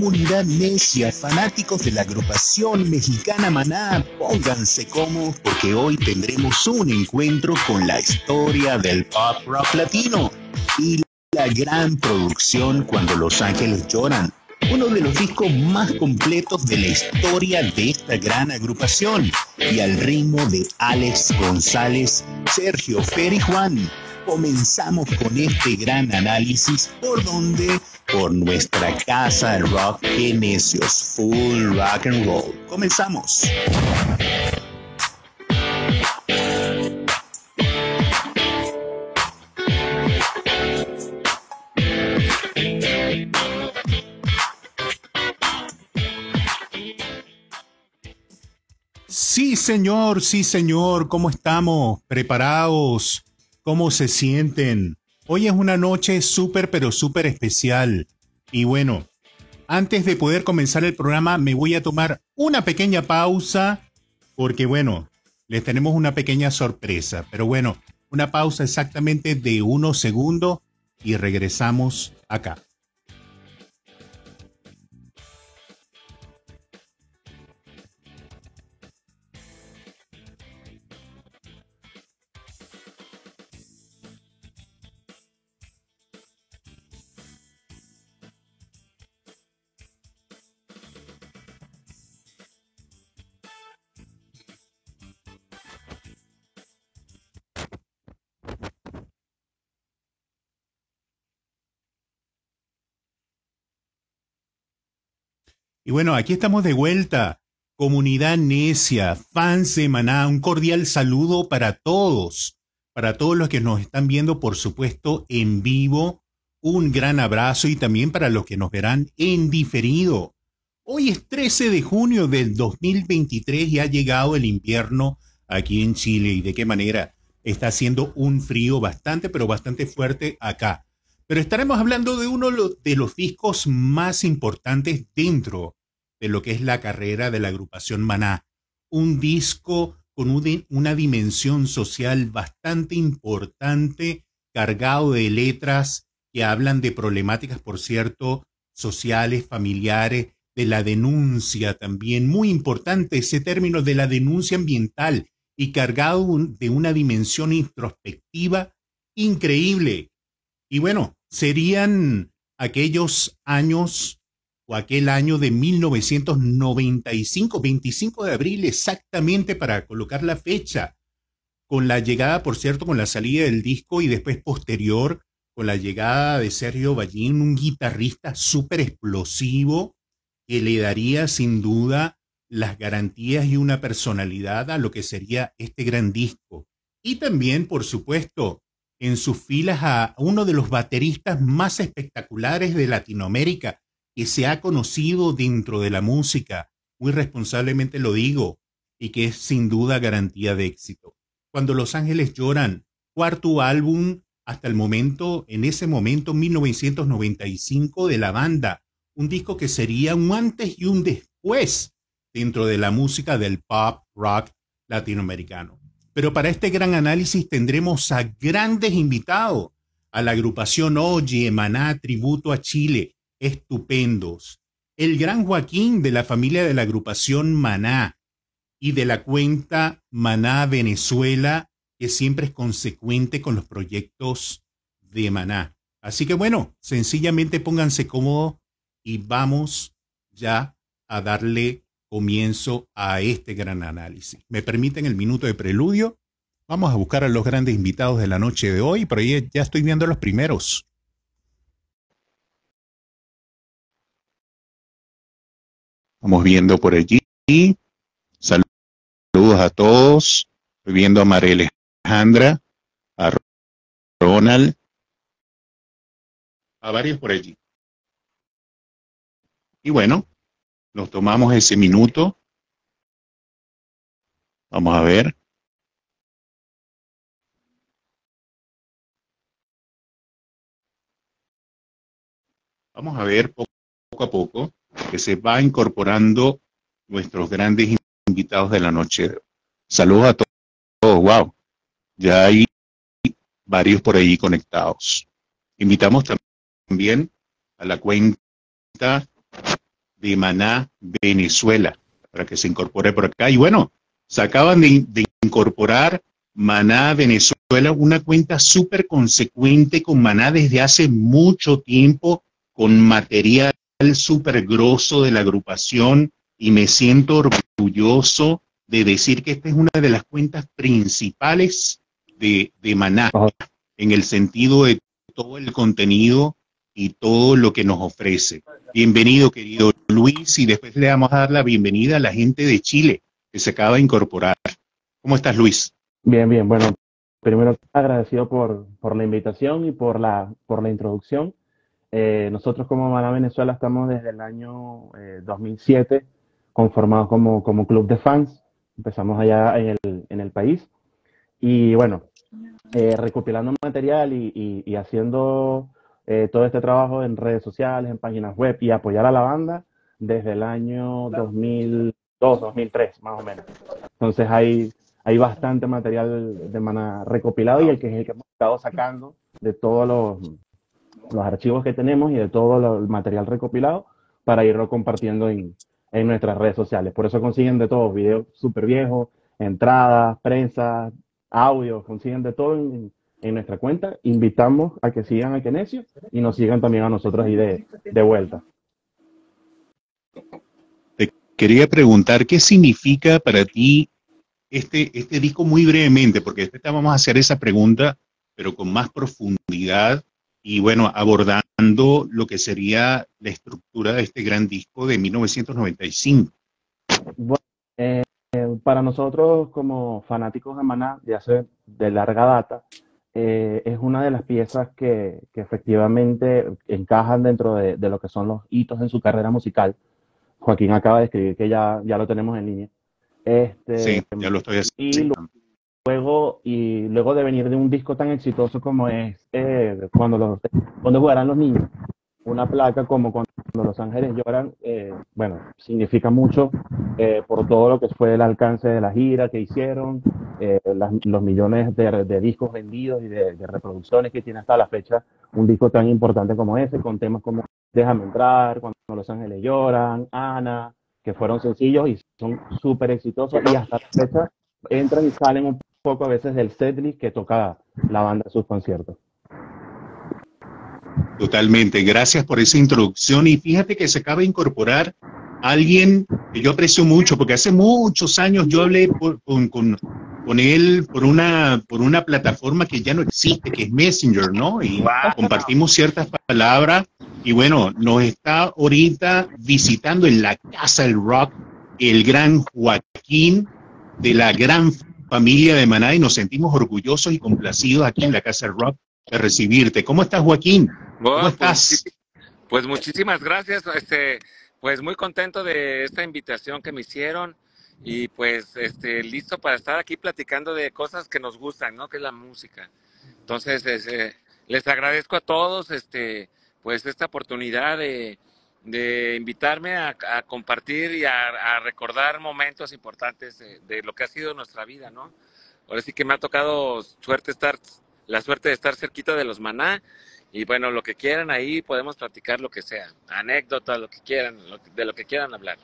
comunidad necia, fanáticos de la agrupación mexicana Maná, pónganse cómodos porque hoy tendremos un encuentro con la historia del pop rock latino y la gran producción Cuando Los Ángeles Lloran, uno de los discos más completos de la historia de esta gran agrupación, y al ritmo de Alex González, Sergio, Fer y Juan. Comenzamos con este gran análisis por nuestra casa del rock de necios, Full Rock and Roll. Comenzamos. Sí señor, ¿cómo estamos? ¿Preparados? ¿Cómo se sienten? Hoy es una noche súper especial. Y bueno, antes de poder comenzar el programa me voy a tomar una pequeña pausa porque bueno, les tenemos una pequeña sorpresa. Pero bueno, una pausa exactamente de unos segundos y regresamos acá. Y bueno, aquí estamos de vuelta. Comunidad necia, fans de Maná, un cordial saludo para todos los que nos están viendo, por supuesto, en vivo. Un gran abrazo y también para los que nos verán en diferido. Hoy es 13 de junio del 2023 y ha llegado el invierno aquí en Chile. ¿Y de qué manera? Está haciendo un frío bastante fuerte acá. Pero estaremos hablando de uno de los discos más importantes dentro de lo que es la carrera de la agrupación Maná. Un disco con una dimensión social bastante importante, cargado de letras que hablan de problemáticas, por cierto, sociales, familiares, de la denuncia también. Muy importante ese término de la denuncia ambiental y cargado de una dimensión introspectiva increíble. Y bueno, serían aquellos años o aquel año de 1995, 25 de abril exactamente para colocar la fecha, con la llegada, por cierto, con la salida del disco y después posterior, con la llegada de Sergio Ballín, un guitarrista súper explosivo que le daría sin duda las garantías y una personalidad a lo que sería este gran disco. Y también, por supuesto, en sus filas a uno de los bateristas más espectaculares de Latinoamérica que se ha conocido dentro de la música, muy responsablemente lo digo, y que es sin duda garantía de éxito. Cuando Los Ángeles Lloran, cuarto álbum hasta el momento, en ese momento 1995 de la banda, un disco que sería un antes y un después dentro de la música del pop rock latinoamericano. Pero para este gran análisis tendremos a grandes invitados, a la agrupación Oye, Maná, Tributo a Chile, estupendos. El gran Joaquín de la familia de la agrupación Maná y de la cuenta Maná Venezuela, que siempre es consecuente con los proyectos de Maná. Así que bueno, sencillamente pónganse cómodos y vamos ya a darle comienzo a este gran análisis. ¿Me permiten el minuto de preludio? Vamos a buscar a los grandes invitados de la noche de hoy, pero ya estoy viendo a los primeros. Vamos viendo por allí. Saludos a todos. Estoy viendo a María Alejandra, a Ronald, a varios por allí. Y bueno, nos tomamos ese minuto. Vamos a ver. Vamos a ver poco a poco que se va incorporando nuestros grandes invitados de la noche. Saludos a todos. Wow. Ya hay varios por ahí conectados. Invitamos también a la cuenta de Maná Venezuela, para que se incorpore por acá. Y bueno, se acaban de incorporar Maná Venezuela, una cuenta súper consecuente con Maná desde hace mucho tiempo, con material súper grosso de la agrupación, y me siento orgulloso de decir que esta es una de las cuentas principales de Maná, en el sentido de todo el contenido y todo lo que nos ofrece. Bienvenido, querido Luis, y después le vamos a dar la bienvenida a la gente de Chile que se acaba de incorporar. ¿Cómo estás, Luis? Bien, bien. Bueno, primero agradecido por la invitación y por la introducción. Nosotros como Maná Venezuela estamos desde el año 2007 conformados como club de fans. Empezamos allá en el país y bueno, recopilando material y haciendo todo este trabajo en redes sociales, en páginas web y apoyar a la banda desde el año 2002, 2003 más o menos. Entonces hay bastante material de Maná recopilado y el que hemos estado sacando de todos los archivos que tenemos y de todo el material recopilado para irlo compartiendo en nuestras redes sociales. Por eso consiguen de todo, videos súper viejos, entradas, prensa, audio, consiguen de todo en nuestra cuenta. Invitamos a que sigan a Kenesio y nos sigan también a nosotros ahí de vuelta. Te quería preguntar, ¿qué significa para ti este disco muy brevemente? Porque después te vamos a hacer esa pregunta, pero con más profundidad y bueno, abordando lo que sería la estructura de este gran disco de 1995. Bueno, para nosotros como fanáticos de Maná de larga data, es una de las piezas que efectivamente encajan dentro de lo que son los hitos en su carrera musical. Joaquín acaba de escribir que ya lo tenemos en línea. Sí, ya lo estoy haciendo. Luego de venir de un disco tan exitoso como es cuando jugarán los niños, una placa como Cuando los ángeles lloran, bueno, significa mucho por todo lo que fue el alcance de la gira que hicieron, los millones de discos vendidos y de reproducciones que tiene hasta la fecha un disco tan importante como ese, con temas como Déjame entrar, Cuando los ángeles lloran, Ana, que fueron sencillos y son súper exitosos y hasta la fecha entran y salen un poco a veces del setlist que toca la banda en sus conciertos. Totalmente, gracias por esa introducción. Y fíjate que se acaba de incorporar alguien que yo aprecio mucho, porque hace muchos años yo hablé con él por una plataforma que ya no existe, que es Messenger, ¿no? Y compartimos ciertas palabras. Y bueno, nos está ahorita visitando en la Casa del Rock el gran Joaquín, de la gran familia de Maná, y nos sentimos orgullosos y complacidos aquí en la Casa del Rock de recibirte. ¿Cómo estás, Joaquín? ¿Cómo estás? Pues muchísimas gracias, pues muy contento de esta invitación que me hicieron y pues listo para estar aquí platicando de cosas que nos gustan, ¿no? Que es la música. Entonces, les agradezco a todos pues esta oportunidad de invitarme a compartir y a recordar momentos importantes de lo que ha sido nuestra vida, ¿no? Ahora sí que me ha tocado la suerte de estar cerquita de los Maná. Y bueno, lo que quieran ahí podemos platicar lo que sea, anécdotas, lo que quieran, de lo que quieran hablar.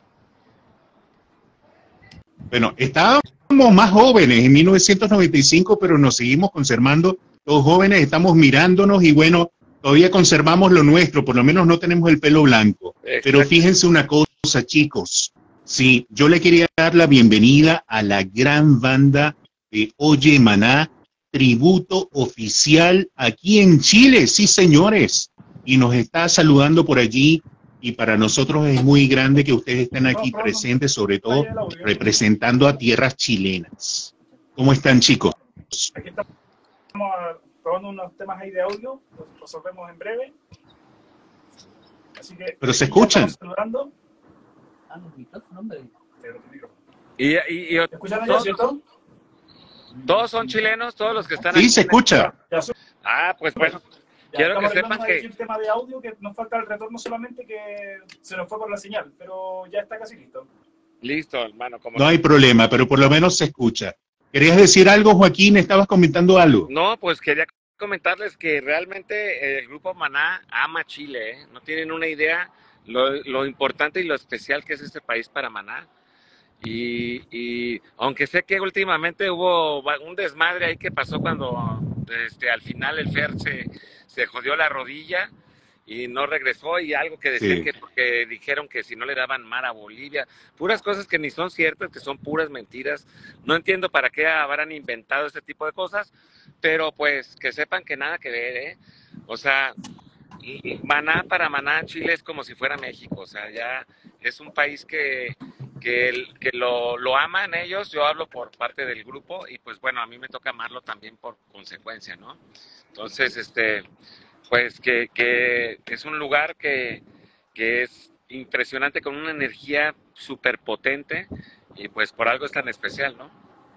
Bueno, estábamos más jóvenes en 1995, pero nos seguimos conservando todos jóvenes, estamos mirándonos y bueno, todavía conservamos lo nuestro, por lo menos no tenemos el pelo blanco. Exacto. Pero fíjense una cosa, chicos, sí, yo le quería dar la bienvenida a la gran banda de Oye Maná, tributo oficial aquí en Chile, sí señores, y nos está saludando por allí, y para nosotros es muy grande que ustedes estén aquí presentes, sobre todo representando a tierras chilenas. ¿Cómo están, chicos? Aquí estamos probando unos temas ahí de audio, los resolvemos en breve. Así que, pero se escuchan. Los micrófonos, ¿Y escuchan ellos, cierto? ¿Todos son chilenos, todos los que están aquí? Sí, se escucha. Pues bueno, quiero que sepan que... el tema de audio, que nos falta el retorno solamente, que se nos fue por la señal, pero ya está casi listo. Listo, hermano. No hay problema, pero por lo menos se escucha. ¿Querías decir algo, Joaquín? ¿Estabas comentando algo? No, pues quería comentarles que realmente el grupo Maná ama Chile, ¿eh? No tienen una idea lo importante y lo especial que es este país para Maná. Y aunque sé que últimamente hubo un desmadre ahí que pasó cuando al final el Fer se jodió la rodilla y no regresó, y algo que decían Sí. que porque dijeron que si no le daban mar a Bolivia, puras cosas que ni son ciertas, que son puras mentiras. No entiendo para qué habrán inventado este tipo de cosas, pero pues que sepan que nada que ver, ¿eh? O sea, Maná, para Maná, Chile es como si fuera México. O sea, ya es un país que lo aman ellos. Yo hablo por parte del grupo y pues bueno, a mí me toca amarlo también por consecuencia, ¿no? Entonces, pues que es un lugar que es impresionante, con una energía súper potente, y pues por algo es tan especial, ¿no?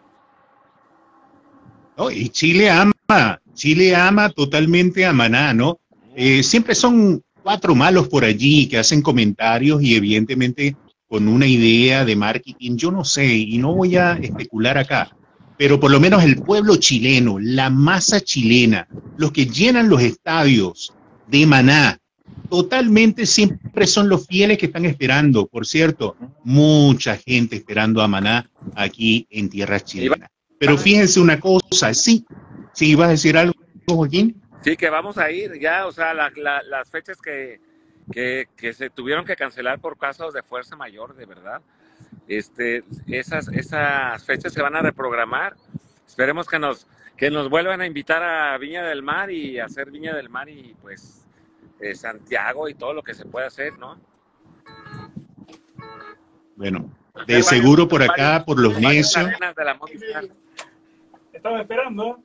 ¿No? Y Chile ama totalmente a Maná, ¿no? Siempre son 4 malos por allí que hacen comentarios y evidentemente con una idea de marketing, yo no sé, y no voy a especular acá, pero por lo menos el pueblo chileno, la masa chilena, los que llenan los estadios de Maná, totalmente siempre son los fieles que están esperando. Por cierto, mucha gente esperando a Maná aquí en tierras chilenas. Pero fíjense una cosa, sí, ¿vas a decir algo, Joaquín? Sí, que vamos a ir ya. O sea, las fechas que se tuvieron que cancelar por casos de fuerza mayor, de verdad. Esas fechas se van a reprogramar. Esperemos que nos vuelvan a invitar a Viña del Mar y a hacer Viña del Mar y pues Santiago y todo lo que se pueda hacer, ¿no? Bueno, de seguro por acá, por los necios. Estaba esperando.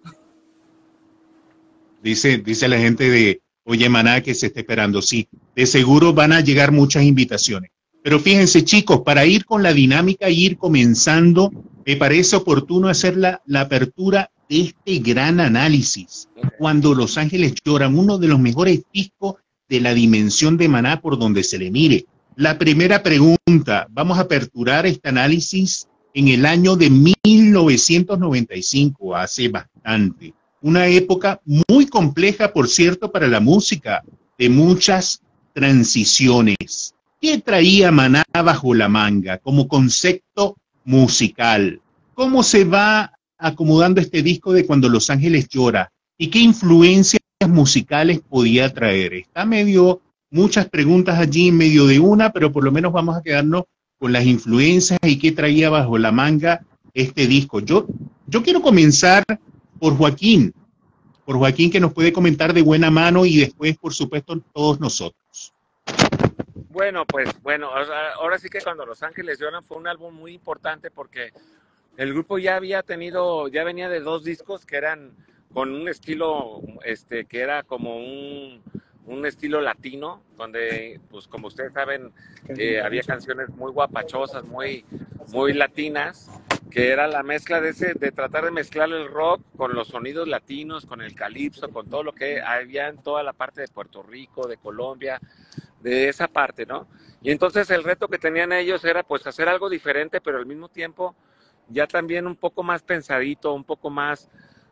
Dice la gente de Oye Maná que se está esperando. Sí, de seguro van a llegar muchas invitaciones. Pero fíjense, chicos, para ir con la dinámica, ir comenzando, me parece oportuno hacer la apertura de este gran análisis. Cuando Los Ángeles Lloran, uno de los mejores discos de la dimensión de Maná por donde se le mire. La primera pregunta, vamos a aperturar este análisis en el año de 1995, hace bastante. Una época muy compleja, por cierto, para la música, de muchas transiciones. ¿Qué traía Maná bajo la manga como concepto musical? ¿Cómo se va acomodando este disco de Cuando Los Ángeles Llora? ¿Y qué influencias musicales podía traer? Está medio, muchas preguntas allí en medio de una, pero por lo menos vamos a quedarnos con las influencias y qué traía bajo la manga este disco. Yo quiero comenzar por Joaquín que nos puede comentar de buena mano y después, por supuesto, todos nosotros. Bueno, ahora sí que Cuando Los Ángeles Lloran fue un álbum muy importante porque el grupo ya venía de 2 discos que eran con un estilo, que era como un estilo latino, donde, pues como ustedes saben, había canciones muy guapachosas, muy, muy latinas, que era la mezcla de tratar de mezclar el rock con los sonidos latinos, con el calipso, con todo lo que había en toda la parte de Puerto Rico, de Colombia, de esa parte, ¿no? Y entonces el reto que tenían ellos era pues hacer algo diferente, pero al mismo tiempo ya también un poco más pensadito, un poco más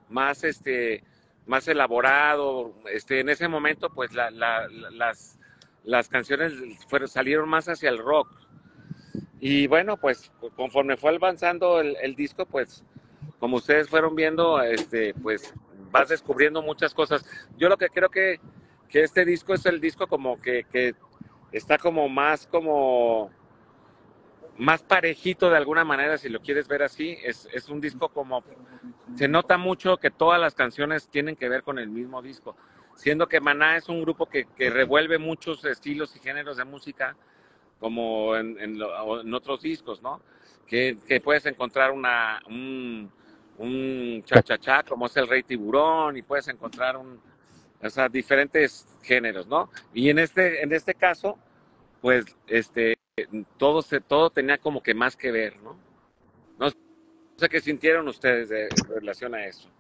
elaborado. En ese momento pues las canciones salieron más hacia el rock. Y bueno, pues conforme fue avanzando el disco, pues como ustedes fueron viendo, pues vas descubriendo muchas cosas. Yo lo que creo que este disco es el disco como que está como más parejito de alguna manera, si lo quieres ver así. Es un disco como, se nota mucho que todas las canciones tienen que ver con el mismo disco, siendo que Maná es un grupo que revuelve muchos estilos y géneros de música, como en otros discos, ¿no? Que puedes encontrar un cha-cha-cha, como es el Rey Tiburón, y puedes encontrar diferentes géneros, ¿no? Y en este caso, pues, todo tenía como que más que ver, ¿no? No sé qué sintieron ustedes en relación a eso.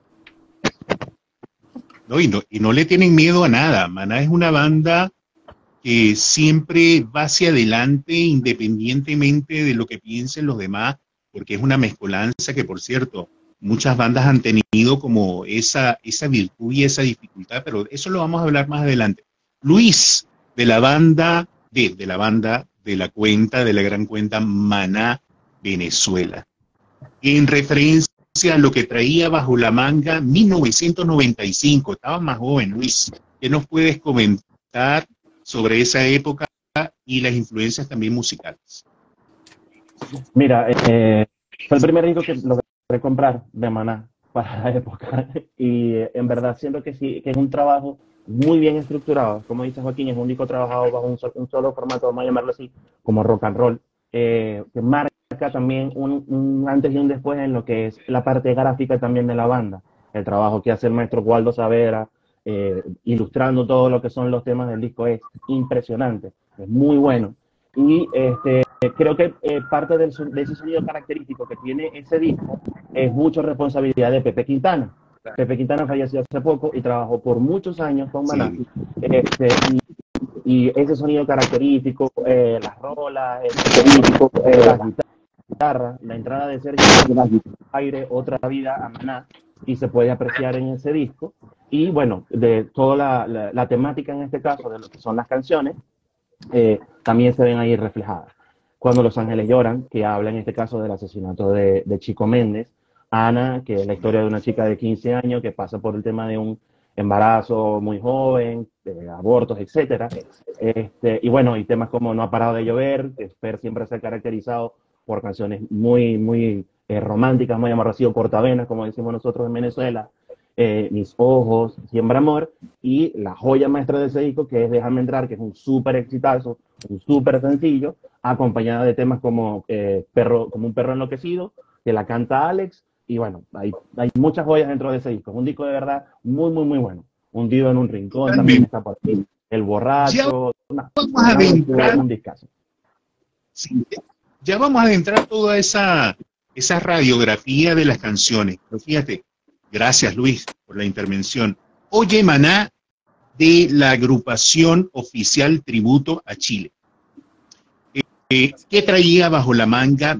No, y no le tienen miedo a nada. Maná es una banda que siempre va hacia adelante independientemente de lo que piensen los demás, porque es una mezcolanza que, por cierto, muchas bandas han tenido como esa virtud y esa dificultad, pero eso lo vamos a hablar más adelante. Luis, de la banda de la banda, de la cuenta, de la gran cuenta Maná Venezuela. En referencia a lo que traía bajo la manga 1995, estaba más joven, Luis. ¿Qué nos puedes comentar sobre esa época y las influencias también musicales? Mira, fue el primer disco que logré comprar de Maná para la época y en verdad siento que sí, que es un trabajo muy bien estructurado. Como dice Joaquín, es un disco trabajado bajo un solo formato, vamos a llamarlo así, como rock and roll, que marca también un antes y un después en lo que es la parte gráfica también de la banda. El trabajo que hace el maestro Waldo Savera, ilustrando todo lo que son los temas del disco es impresionante, es muy bueno. Y creo que parte de ese sonido característico que tiene ese disco es mucha responsabilidad de Pepe Quintana. Pepe Quintana falleció hace poco y trabajó por muchos años con Maná. Sí. Y ese sonido característico, las rolas, las guitarras, la entrada de Sergio Aire, Otra Vida a Maná, y se puede apreciar en ese disco. Y bueno, de toda la temática en este caso, de lo que son las canciones, también se ven ahí reflejadas. Cuando los ángeles lloran, que habla en este caso del asesinato de Chico Méndez, Ana, que es la historia de una chica de 15 años que pasa por el tema de un embarazo muy joven, abortos, etcétera. Y bueno, y temas como No ha parado de llover, que Fer siempre se ha caracterizado por canciones muy románticas, muy amarracido cortavenas, como decimos nosotros en Venezuela. Mis ojos, Siembra Amor, y la joya maestra de ese disco, que es Déjame Entrar, que es un súper exitazo, un súper sencillo, acompañada de temas como como Un perro enloquecido, que la canta Alex, y bueno, hay muchas joyas dentro de ese disco. Es un disco de verdad muy bueno. Hundido en un rincón también está por aquí. El borracho, Vamos a adentrar, un discazo. sí, ya vamos a adentrar toda esa radiografía de las canciones. Pero fíjate, gracias Luis por la intervención. Oye Maná, de la agrupación oficial Tributo a Chile. ¿Qué traía bajo la manga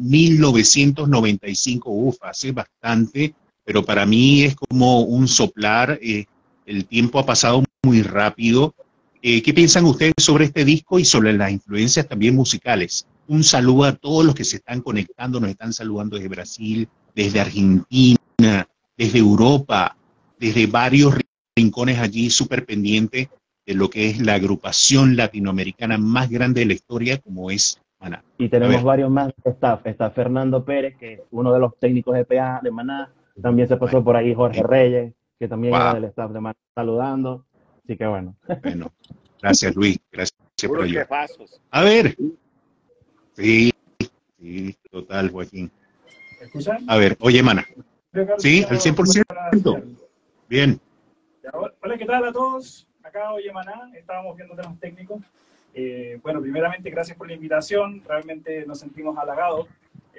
1995? Uf, hace bastante, pero para mí es como un soplar. El tiempo ha pasado muy rápido. ¿Qué piensan ustedes sobre este disco y sobre las influencias también musicales? Un saludo a todos los que se están conectando, nos están saludando desde Brasil, desde Argentina, desde Europa, desde varios rincones allí, súper pendiente de lo que es la agrupación latinoamericana más grande de la historia, como es Maná. Y tenemos varios más staff. Está Fernando Pérez, que es uno de los técnicos de PA de Maná. También se pasó por ahí Jorge Reyes, que también era del staff de Maná, saludando. Así que bueno. Bueno, gracias Luis, gracias por Puros ayudar. jefazos. A ver. Sí, total, Joaquín. ¿Me escuchan? A ver, oye, Maná. Sí, al 100%. Bien. Hola, ¿qué tal a todos? Acá, oye, Maná, estábamos viendo temas técnicos. Bueno, primeramente, gracias por la invitación. Realmente nos sentimos halagados.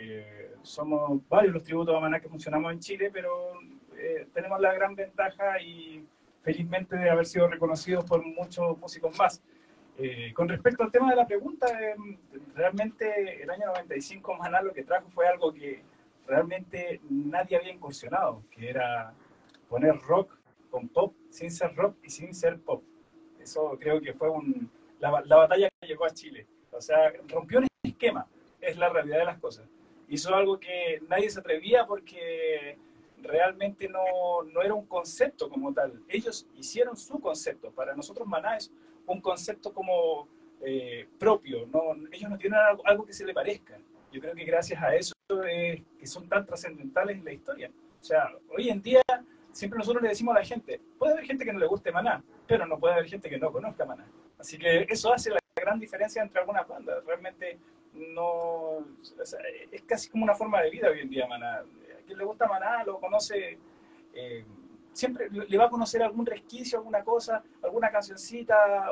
Somos varios los tributos a Maná que funcionamos en Chile, pero tenemos la gran ventaja y felizmente de haber sido reconocidos por muchos músicos más. Con respecto al tema de la pregunta, realmente el año 95 Maná lo que trajo fue algo que realmente nadie había incursionado, que era poner rock con pop sin ser rock y sin ser pop. Eso creo que fue la batalla que llegó a Chile. O sea, rompió un esquema, es la realidad de las cosas. Hizo algo que nadie se atrevía porque realmente no era un concepto como tal. Ellos hicieron su concepto. Para nosotros Maná es un concepto como propio. Ellos no tienen algo que se le parezca. Yo creo que gracias a eso que son tan trascendentales en la historia. O sea, hoy en día siempre nosotros le decimos a la gente, puede haber gente que no le guste Maná, pero no puede haber gente que no conozca Maná. Así que eso hace la gran diferencia entre algunas bandas. Realmente o sea, es casi como una forma de vida hoy en día Maná. A quien le gusta Maná lo conoce, siempre le va a conocer algún resquicio, alguna cosa, alguna cancioncita,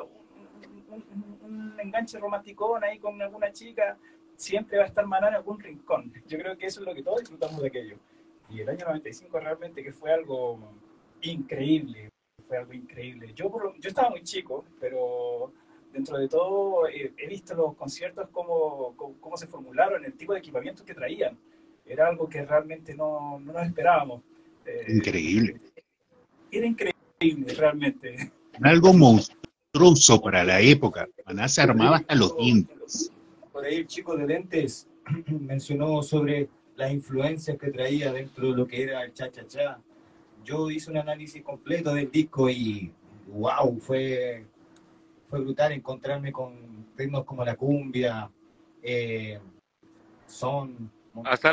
un enganche romanticón ahí con alguna chica. Siempre va a estar Maná en algún rincón. Yo creo que eso es lo que todos disfrutamos de aquello. Y el año 95 realmente que fue algo increíble. Fue algo increíble. Yo estaba muy chico, pero dentro de todo he visto los conciertos cómo se formularon, el tipo de equipamiento que traían. Era algo que realmente no nos esperábamos. Increíble. Era increíble, realmente. Algo monstruoso. desastroso para la época. Maná se armaba hasta los dientes. Por ahí el chico de lentes mencionó sobre las influencias que traía dentro de lo que era el cha-cha-cha. Yo hice un análisis completo del disco y wow, fue brutal encontrarme con ritmos como la cumbia, son... Hasta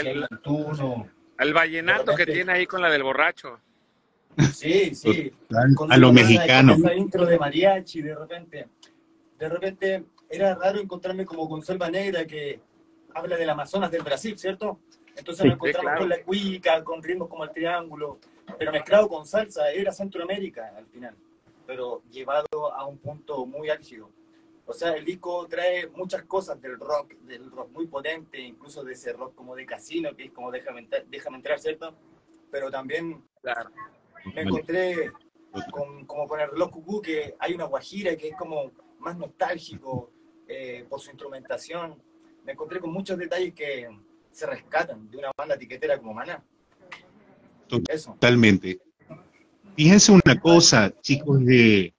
el vallenato que tiene ahí con la del borracho. Sí, sí. A lo mexicano. Esa intro de mariachi, de repente era raro encontrarme como con Selva Negra, que habla del Amazonas del Brasil, ¿cierto? Entonces nos encontramos con la cuica, con ritmos como el triángulo, pero mezclado con salsa, era Centroamérica al final, pero llevado a un punto muy álgido. O sea, el disco trae muchas cosas del rock muy potente, incluso de ese rock como de casino, que es como déjame entrar, ¿cierto? Pero también me encontré como con el reloj cucú, que hay una guajira que es como más nostálgico por su instrumentación. Me encontré con muchos detalles que se rescatan de una banda tiquetera como Maná. Totalmente. Fíjense una cosa, chicos, del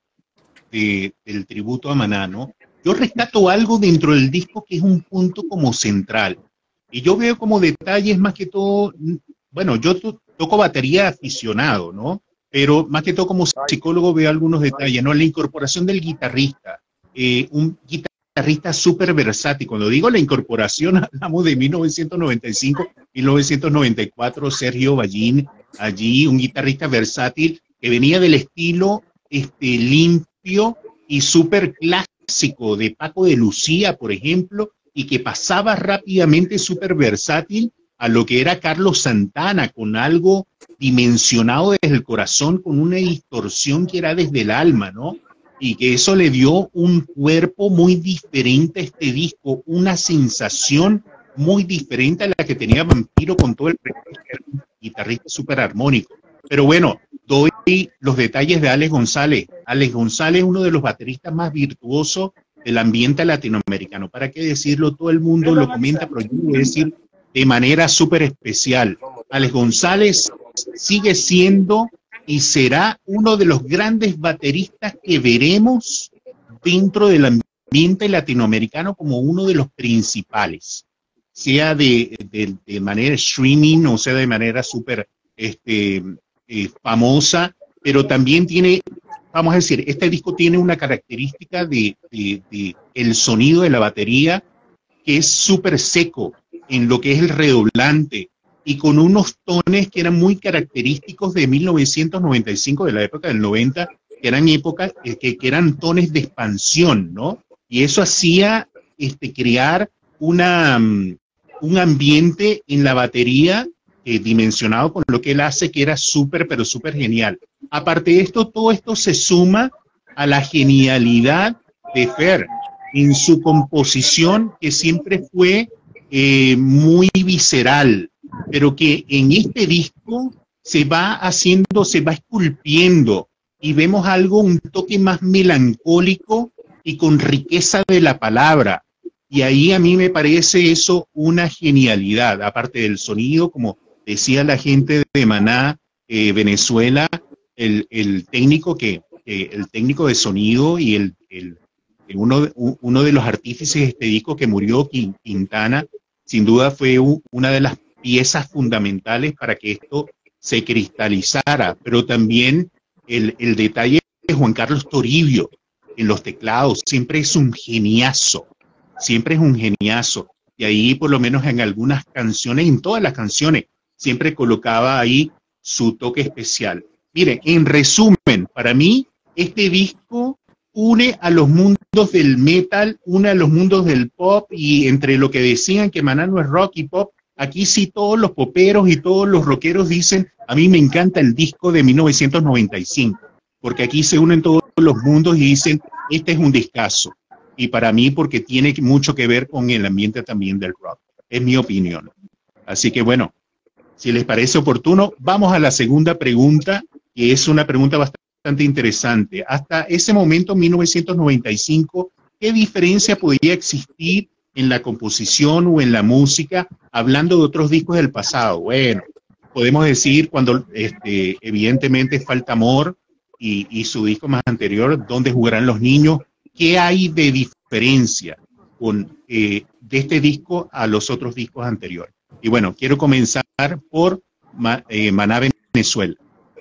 tributo a Maná, ¿no? Yo rescato algo dentro del disco que es un punto como central. Y yo veo como detalles más que todo, bueno, yo toco batería aficionado, ¿no? Pero más que todo como psicólogo veo algunos detalles, ¿no? La incorporación del guitarrista, un guitarrista súper versátil. Cuando digo la incorporación, hablamos de 1995, 1994, Sergio Ballín, allí un guitarrista versátil que venía del estilo limpio y súper clásico de Paco de Lucía, por ejemplo, y que pasaba rápidamente súper versátil a lo que era Carlos Santana, con algo dimensionado desde el corazón, con una distorsión que era desde el alma, ¿no? Y que eso le dio un cuerpo muy diferente a este disco, una sensación muy diferente a la que tenía Vampiro con todo el guitarrista súper armónico. Pero bueno, doy los detalles de Alex González. Alex González es uno de los bateristas más virtuosos del ambiente latinoamericano. ¿Para qué decirlo? Todo el mundo lo comenta, pero yo voy a decir de manera súper especial. Alex González sigue siendo y será uno de los grandes bateristas que veremos dentro del ambiente latinoamericano como uno de los principales, sea de manera streaming o sea de manera súper famosa, pero también tiene, vamos a decir, este disco tiene una característica de el sonido de la batería que es súper seco en lo que es el redoblante y con unos tones que eran muy característicos de 1995, de la época del 90, que eran épocas que eran tones de expansión, ¿no? Y eso hacía crear un ambiente en la batería dimensionado con lo que él hace, que era súper, pero súper genial. Aparte de esto, todo esto se suma a la genialidad de Fer en su composición, que siempre fue muy visceral, pero que en este disco se va haciendo, se va esculpiendo y vemos algo, un toque más melancólico y con riqueza de la palabra. Y ahí a mí me parece eso una genialidad, aparte del sonido, como decía la gente de Maná, Venezuela, el técnico de sonido y uno de los artífices de este disco que murió, Quintana, sin duda fue una de las piezas fundamentales para que esto se cristalizara, pero también el detalle de Juan Carlos Toribio en los teclados, siempre es un geniazo, y ahí por lo menos en algunas canciones, en todas las canciones, siempre colocaba ahí su toque especial. Miren, en resumen, para mí, este disco une a los mundos del metal, une a los mundos del pop, y entre lo que decían que Maná no es rock y pop, aquí sí todos los poperos y todos los rockeros dicen, a mí me encanta el disco de 1995, porque aquí se unen todos los mundos y dicen, este es un discazo. Y para mí, porque tiene mucho que ver con el ambiente también del rock. Es mi opinión. Así que bueno, si les parece oportuno, vamos a la segunda pregunta, que es una pregunta bastante interesante. Hasta ese momento, 1995, ¿qué diferencia podría existir en la composición o en la música, hablando de otros discos del pasado? Bueno, podemos decir cuando evidentemente falta amor, y su disco más anterior, ¿Dónde jugarán los niños? ¿Qué hay de diferencia de este disco a los otros discos anteriores? Y bueno, quiero comenzar por Maná Venezuela.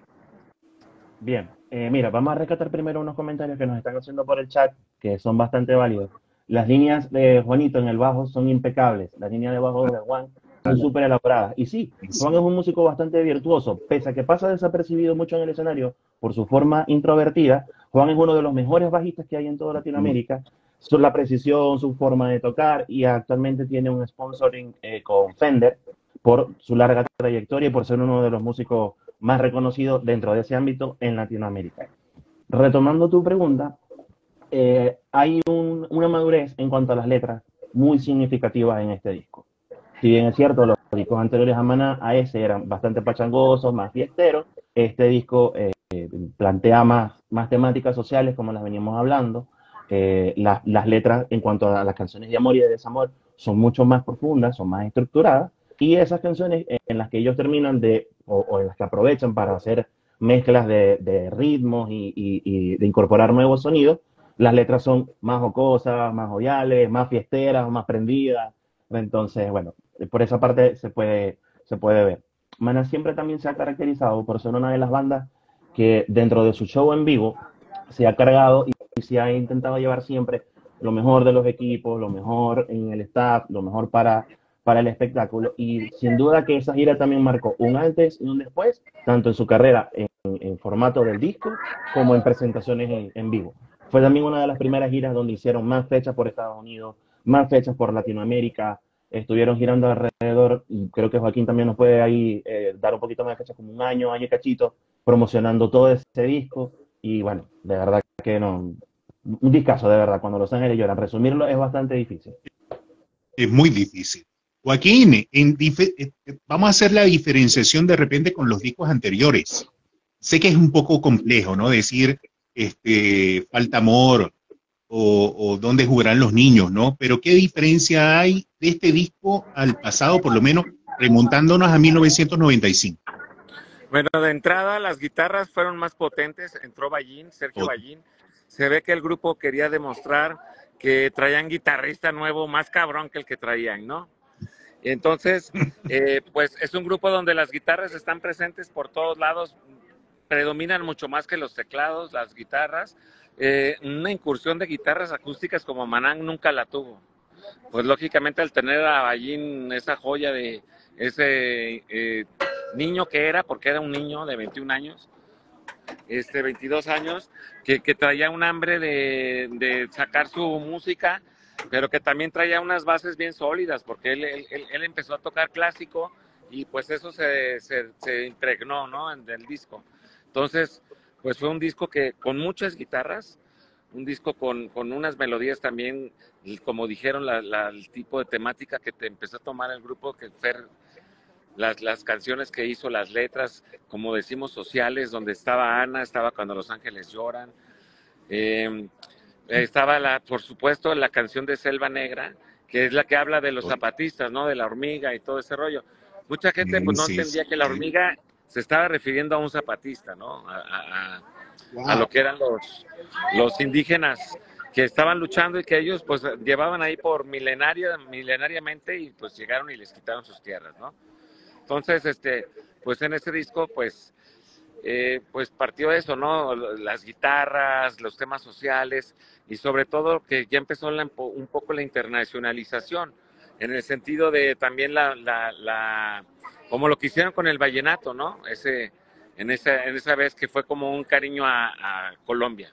Bien, mira, vamos a rescatar primero unos comentarios que nos están haciendo por el chat, que son bastante válidos. Las líneas de Juanito en el bajo son impecables. Las líneas de bajo de Juan son súper elaboradas. Y sí, Juan es un músico bastante virtuoso. Pese a que pasa desapercibido mucho en el escenario por su forma introvertida, Juan es uno de los mejores bajistas que hay en toda Latinoamérica. La precisión, su forma de tocar, y actualmente tiene un sponsoring con Fender por su larga trayectoria y por ser uno de los músicos más reconocidos dentro de ese ámbito en Latinoamérica. Retomando tu pregunta, hay una madurez en cuanto a las letras muy significativa en este disco. Si bien es cierto, los discos anteriores a Maná, a ese eran bastante pachangosos, más fiesteros, este disco plantea más temáticas sociales, como las veníamos hablando. Las letras en cuanto a las canciones de amor y de desamor son mucho más profundas, son más estructuradas, y esas canciones en las que ellos terminan o en las que aprovechan para hacer mezclas de ritmos y de incorporar nuevos sonidos, las letras son más jocosas, más joviales, más fiesteras, más prendidas. Entonces, bueno, por esa parte se puede ver. Maná siempre también se ha caracterizado por ser una de las bandas que dentro de su show en vivo se ha cargado y se ha intentado llevar siempre lo mejor de los equipos, lo mejor en el staff, lo mejor para el espectáculo. Y sin duda que esa gira también marcó un antes y un después, tanto en su carrera en formato del disco como en presentaciones en vivo. Fue también una de las primeras giras donde hicieron más fechas por Estados Unidos, más fechas por Latinoamérica. Estuvieron girando alrededor, y creo que Joaquín también nos puede ahí dar un poquito más de fechas, como un año y cachito, promocionando todo ese disco. Y bueno, de verdad que no, un discazo, de verdad. Cuando Los Ángeles Lloran, resumirlo es bastante difícil. Es muy difícil. Joaquín, vamos a hacer la diferenciación de repente con los discos anteriores. Sé que es un poco complejo, ¿no? Decir, falta amor o dónde jugarán los niños, ¿no? Pero ¿qué diferencia hay de este disco al pasado, por lo menos remontándonos a 1995? Bueno, de entrada las guitarras fueron más potentes, entró Ballín, Sergio Ballín. Se ve que el grupo quería demostrar que traían guitarrista nuevo, más cabrón que el que traían, ¿no? Entonces, pues es un grupo donde las guitarras están presentes por todos lados, predominan mucho más que los teclados, las guitarras. Una incursión de guitarras acústicas como Maná nunca la tuvo. Pues lógicamente al tener a Ballín esa joya de ese niño que era, porque era un niño de 21 años, 22 años, que traía un hambre de sacar su música, pero que también traía unas bases bien sólidas, porque él empezó a tocar clásico y pues eso se impregnó, ¿no? Del disco. Entonces, pues fue un disco que con muchas guitarras, un disco con unas melodías también, como dijeron, el tipo de temática que te empezó a tomar el grupo, que Fer, las canciones que hizo, las letras, como decimos, sociales, donde estaba Ana, estaba Cuando Los Ángeles Lloran, estaba por supuesto la canción de Selva Negra, que es la que habla de los zapatistas, ¿no? De la hormiga y todo ese rollo. Mucha gente pues no entendía que la hormiga se estaba refiriendo a un zapatista, ¿no? A lo que eran los indígenas que estaban luchando y que ellos pues llevaban ahí por milenariamente y pues llegaron y les quitaron sus tierras, ¿no? Entonces, pues en ese disco pues partió eso, ¿no? Las guitarras, los temas sociales y sobre todo que ya empezó un poco la internacionalización, en el sentido de también como lo que hicieron con el vallenato, ¿no? En esa vez que fue como un cariño a Colombia.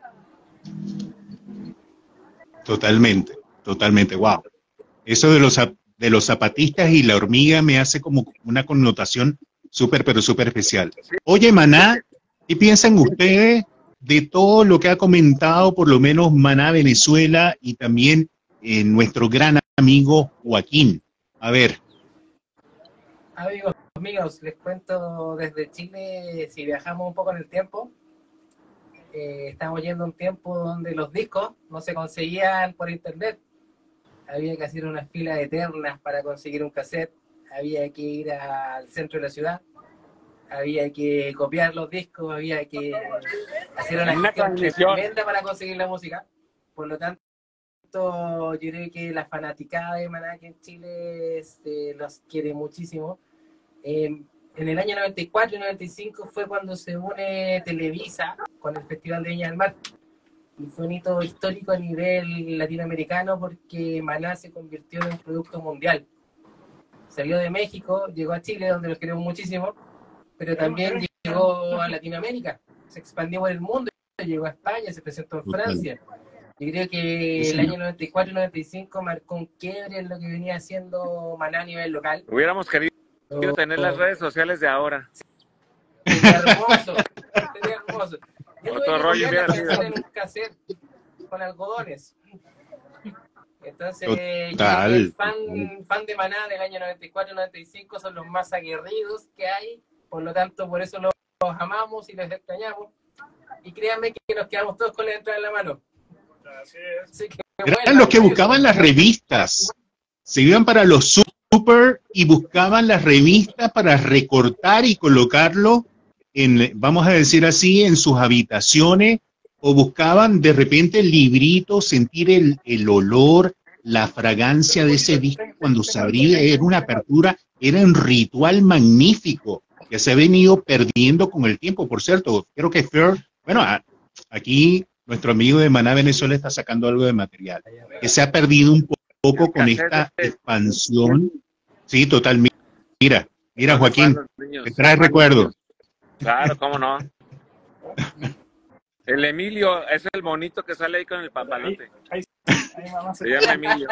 Totalmente, wow. Eso de los zapatistas y la hormiga me hace como una connotación pero súper especial. Oye, Maná, ¿qué piensan ustedes de todo lo que ha comentado por lo menos Maná Venezuela y también nuestro gran amigo Joaquín? A ver. Amigos míos, les cuento desde Chile, si viajamos un poco en el tiempo, estamos yendo a un tiempo donde los discos no se conseguían por internet. Había que hacer unas filas eternas para conseguir un cassette, había que ir al centro de la ciudad, había que copiar los discos, había que hacer una gestión transmisión tremenda para conseguir la música. Por lo tanto, yo creo que la fanaticada de Maná aquí en Chile los quiere muchísimo. En el año 94 y 95 fue cuando se une Televisa con el Festival de Viña del Mar. Y fue un hito histórico a nivel latinoamericano porque Maná se convirtió en un producto mundial. Salió de México, llegó a Chile, donde los queremos muchísimo, pero también llegó a Latinoamérica, se expandió por el mundo, llegó a España, se presentó en Francia. Yo creo que el año 94 y 95 marcó un quiebre en lo que venía haciendo Maná a nivel local. Hubiéramos querido tener las redes sociales de ahora. Sería hermoso, sería hermoso. Yo Otro rollo hubiera sido. en un cassette con algodones. Entonces, yo creo que el fan de Maná del año 94-95 son los más aguerridos que hay, por lo tanto, por eso los amamos y les extrañamos. Y créanme que nos quedamos todos con la entrada en la mano. Así es. Así que, Eran los que buscaban las revistas. Se iban para los super y buscaban las revistas para recortar y colocarlo en, vamos a decir así, en sus habitaciones, o buscaban de repente libritos, sentir el olor, la fragancia de ese disco cuando se abría, era una apertura, era un ritual magnífico que se ha venido perdiendo con el tiempo. Por cierto, creo que Fer, bueno, aquí nuestro amigo de Maná Venezuela está sacando algo de material, que se ha perdido un poco con esta expansión. Sí, totalmente. Mira Joaquín, te trae recuerdos. Claro, cómo no. El Emilio es el monito que sale ahí con el papalote. Ahí se llama Emilio.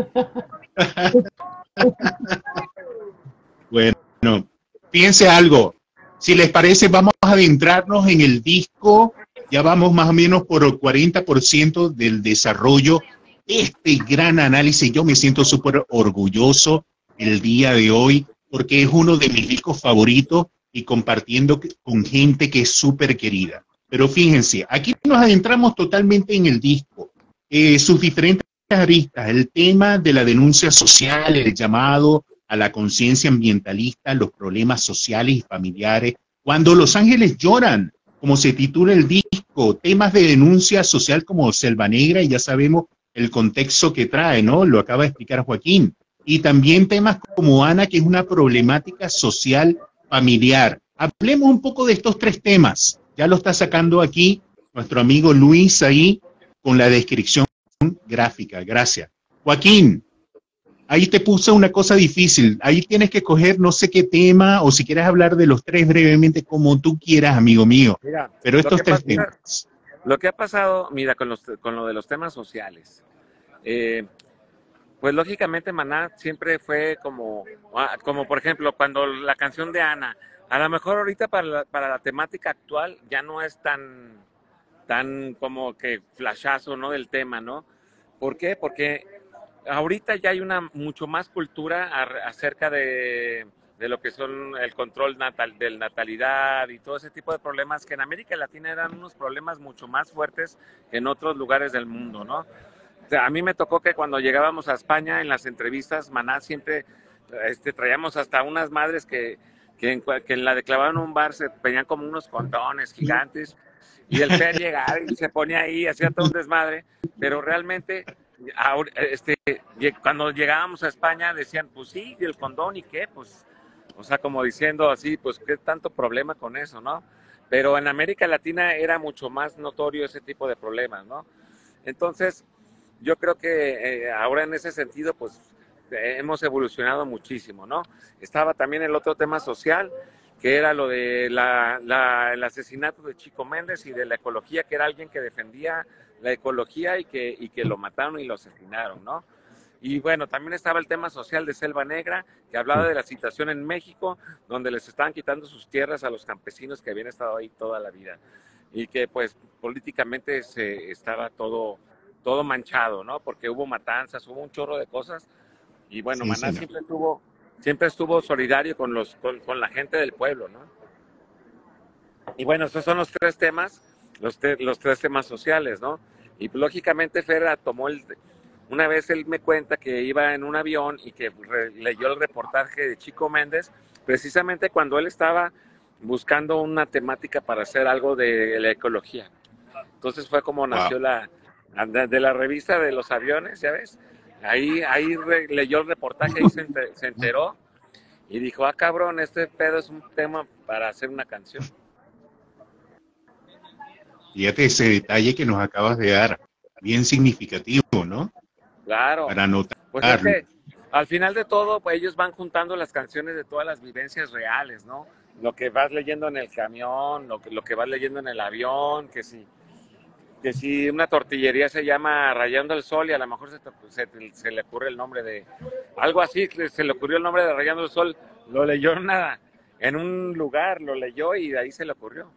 Bueno, fíjense algo. Si les parece, vamos a adentrarnos en el disco. Ya vamos más o menos por el 40% del desarrollo. Este gran análisis, yo me siento súper orgulloso el día de hoy, porque es uno de mis discos favoritos y compartiendo con gente que es súper querida. Pero fíjense, aquí nos adentramos totalmente en el disco, sus diferentes aristas, el tema de la denuncia social, el llamado a la conciencia ambientalista, los problemas sociales y familiares, cuando los ángeles lloran, como se titula el disco, temas de denuncia social como Selva Negra, y ya sabemos el contexto que trae, ¿no? Lo acaba de explicar Joaquín. Y también temas como Ana, que es una problemática social familiar. Hablemos un poco de estos tres temas. Ya lo está sacando aquí nuestro amigo Luis ahí con la descripción gráfica. Gracias. Joaquín, ahí te puse una cosa difícil. Ahí tienes que coger no sé qué tema, o si quieres hablar de los tres brevemente, como tú quieras, amigo mío. Mira, pero estos tres temas. Lo que ha pasado, mira, con lo de los temas sociales. Pues lógicamente Maná siempre fue como por ejemplo, cuando la canción de Ana, a lo mejor ahorita para la temática actual ya no es tan como que flashazo, ¿no? Del tema, ¿no? ¿Por qué? Porque ahorita ya hay una mucho más cultura acerca de lo que son el control del natalidad y todo ese tipo de problemas que en América Latina eran unos problemas mucho más fuertes que en otros lugares del mundo, ¿no? O sea, a mí me tocó que cuando llegábamos a España en las entrevistas, Maná siempre traíamos hasta unas madres que en la de clavaban un bar se venían como unos condones gigantes, y el Fer llegaba y se ponía ahí, hacía todo un desmadre, pero realmente cuando llegábamos a España decían, pues sí, el condón y qué, pues, o sea, como diciendo así, pues qué tanto problema con eso, ¿no? Pero en América Latina era mucho más notorio ese tipo de problemas, ¿no? Entonces, yo creo que ahora en ese sentido, pues, hemos evolucionado muchísimo, ¿no? Estaba también el otro tema social, que era lo de el asesinato de Chico Méndez y de la ecología, que era alguien que defendía la ecología y que lo mataron y lo asesinaron, ¿no? Y bueno, también estaba el tema social de Selva Negra, que hablaba de la situación en México, donde les estaban quitando sus tierras a los campesinos que habían estado ahí toda la vida, y que pues políticamente estaba todo manchado, ¿no? Porque hubo matanzas, hubo un chorro de cosas, y bueno, sí, Maná siempre estuvo solidario con la gente del pueblo, ¿no? Y bueno, esos son los tres temas, los tres temas sociales, ¿no? Y lógicamente Fer tomó una vez él me cuenta que iba en un avión y que leyó el reportaje de Chico Méndez, precisamente cuando él estaba buscando una temática para hacer algo de la ecología. Entonces fue como nació de la revista de los aviones, ¿ya ves? Ahí leyó el reportaje, ahí se enteró y dijo, cabrón, este pedo es un tema para hacer una canción. Fíjate ese detalle que nos acabas de dar, bien significativo, ¿no? Claro. Para notarlo. Pues es que, al final de todo, pues ellos van juntando las canciones de todas las vivencias reales, ¿no? Lo que vas leyendo en el camión, lo que vas leyendo en el avión, que si una tortillería se llama Rayando el Sol y a lo mejor se le ocurre el nombre de... Algo así, se le ocurrió el nombre de Rayando el Sol, lo leyó en un lugar, lo leyó y de ahí se le ocurrió.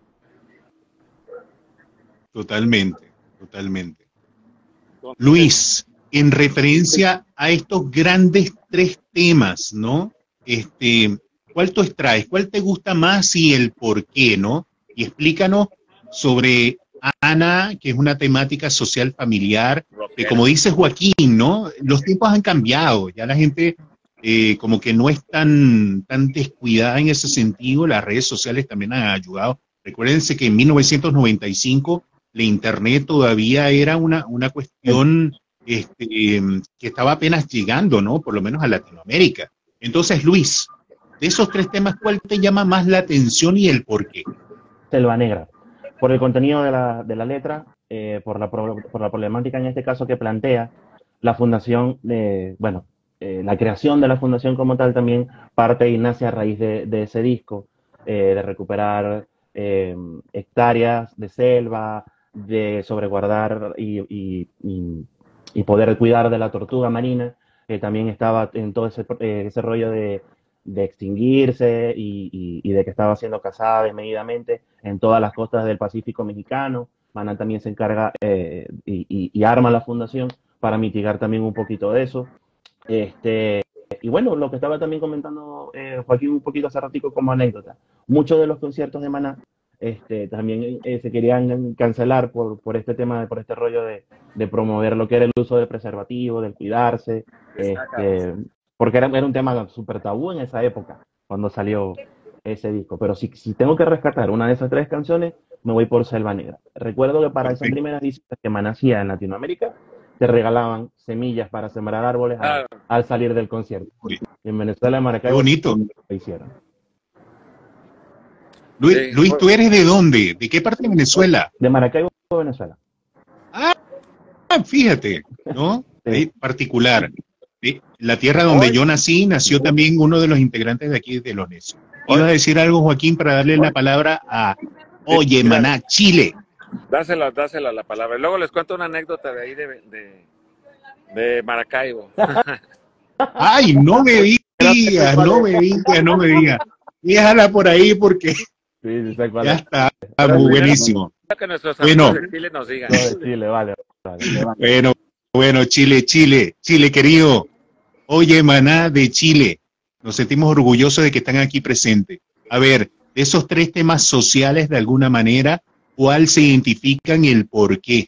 Totalmente, totalmente. Luis, en referencia a estos grandes 3 temas, ¿no? ¿Cuál tú extraes? ¿Cuál te gusta más y el por qué, no? Y explícanos sobre Ana, que es una temática social familiar, que como dice Joaquín, ¿no? Los tiempos han cambiado, ya la gente como que no es tan descuidada en ese sentido, las redes sociales también han ayudado. Recuérdense que en 1995 la internet todavía era una cuestión que estaba apenas llegando, ¿no? Por lo menos a Latinoamérica. Entonces, Luis, de esos 3 temas, ¿cuál te llama más la atención y el por qué? Selva Negra. Por el contenido de la letra, por la problemática en este caso que plantea, la fundación, la creación de la fundación como tal también parte y nace a raíz de ese disco, de recuperar hectáreas de selva, de sobreguardar y poder cuidar de la tortuga marina, que también estaba en todo ese rollo de extinguirse y de que estaba siendo cazada desmedidamente en todas las costas del Pacífico mexicano. Maná también se encarga y arma la fundación para mitigar también un poquito de eso. Y bueno, lo que estaba también comentando Joaquín un poquito hace ratico como anécdota, muchos de los conciertos de Maná también se querían cancelar por este tema, por este rollo de promover lo que era el uso del preservativo, del cuidarse, porque era un tema súper tabú en esa época, cuando salió ese disco. Pero si tengo que rescatar una de esas 3 canciones, me voy por Selva Negra. Recuerdo que para esas primeras visitas que Maná hacía en Latinoamérica, te regalaban semillas para sembrar árboles al salir del concierto. Y en Venezuela, en Maracaibo, bonito. Lo hicieron. Luis, ¿tú eres de dónde? ¿De qué parte de Venezuela? De Maracaibo, Venezuela. Fíjate, ¿no? Sí. Particular. La tierra donde yo nació también uno de los integrantes de aquí de Los Necios. Iba a decir algo, Joaquín, para darle la palabra a Oye Maná, Chile. Dásela la palabra. Luego les cuento una anécdota de ahí de Maracaibo. Ay, no me digas. Déjala por ahí porque ya está muy buenísimo. Que nuestros amigos de Chile nos digan. No, de Chile, vale. Bueno, Chile querido. Oye, Maná de Chile. Nos sentimos orgullosos de que están aquí presentes. A ver, de esos 3 temas sociales, de alguna manera, ¿cuál se identifican y el por qué?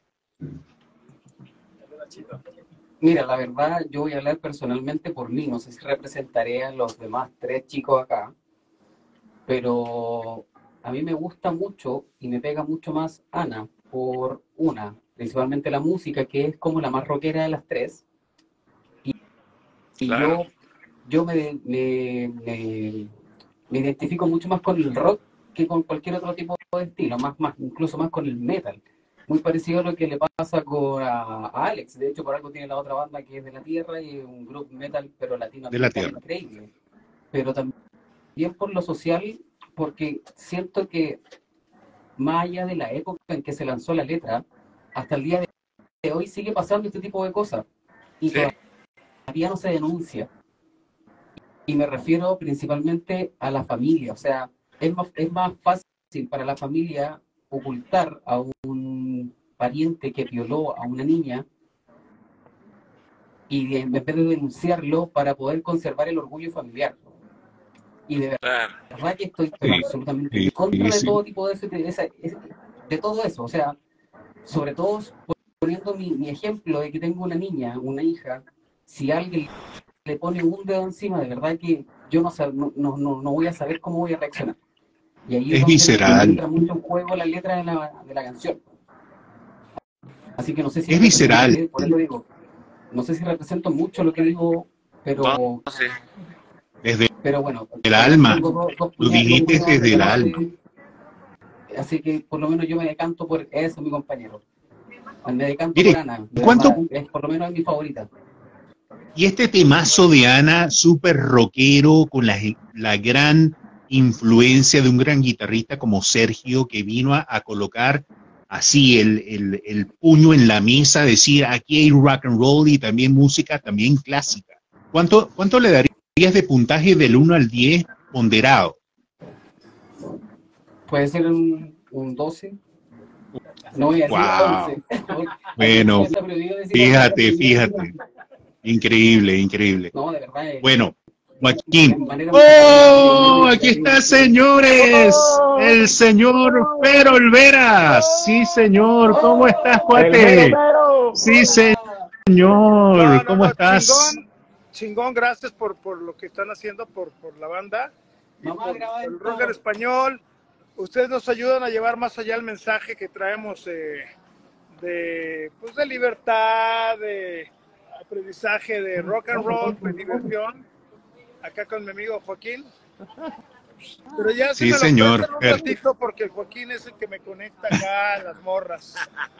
Mira, la verdad, yo voy a hablar personalmente por mí. No sé si representaré a los demás 3 chicos acá, pero a mí me gusta mucho y me pega mucho más Ana principalmente la música, que es como la más rockera de las 3. Y claro, yo me identifico mucho más con el rock que con cualquier otro tipo de estilo, incluso más con el metal. Muy parecido a lo que le pasa a Alex. De hecho, por algo tiene la otra banda que es de la Tierra y un grupo metal, pero latinoamericano increíble. Pero también por lo social, porque siento que más allá de la época en que se lanzó la letra, hasta el día de hoy sigue pasando este tipo de cosas. Y todavía no se denuncia. Y me refiero principalmente a la familia. O sea, es más fácil para la familia ocultar a un pariente que violó a una niña y en vez de denunciarlo para poder conservar el orgullo familiar. Y de verdad que estoy absolutamente en contra de todo tipo de todo eso. O sea, sobre todo poniendo mi ejemplo de que tengo una niña, una hija, si alguien le pone un dedo encima, de verdad que yo no voy a saber cómo voy a reaccionar. Y ahí Es donde visceral. entra mucho en juego la letra de la canción. Así que no sé si Es visceral. por eso digo, no sé si represento mucho lo que digo, No sé. Desde pero bueno, el alma. tengo Lo dos dijiste puñados desde de el color, alma. así que por lo menos yo me decanto por eso, mi compañero. Me decanto Mire, por Ana, de ¿cuánto? verdad, es por lo menos es mi favorita. Y este temazo de Ana, súper rockero, con la gran influencia de un gran guitarrista como Sergio, que vino a colocar así el puño en la mesa, decir, aquí hay rock and roll y también música, también clásica. ¿Cuánto le darías de puntaje del 1 al 10 ponderado? Puede ser un 12. No voy a decir Wow. 11. Bueno, fíjate. Increíble, increíble. No, de verdad. Bueno, Joaquín. ¡Oh! Aquí está, señores. El señor Fer Olvera. Sí, señor. ¿Cómo estás, cuate? Sí, señor. ¿Cómo estás? Chingón, gracias por lo que están haciendo por la banda. Y por el rock en español. Ustedes nos ayudan a llevar más allá el mensaje que traemos de libertad, de aprendizaje, de rock and roll, de diversión, acá con mi amigo Joaquín. Pero ya sí, se me señor. lo un ratito porque el Joaquín es el que me conecta acá a las morras.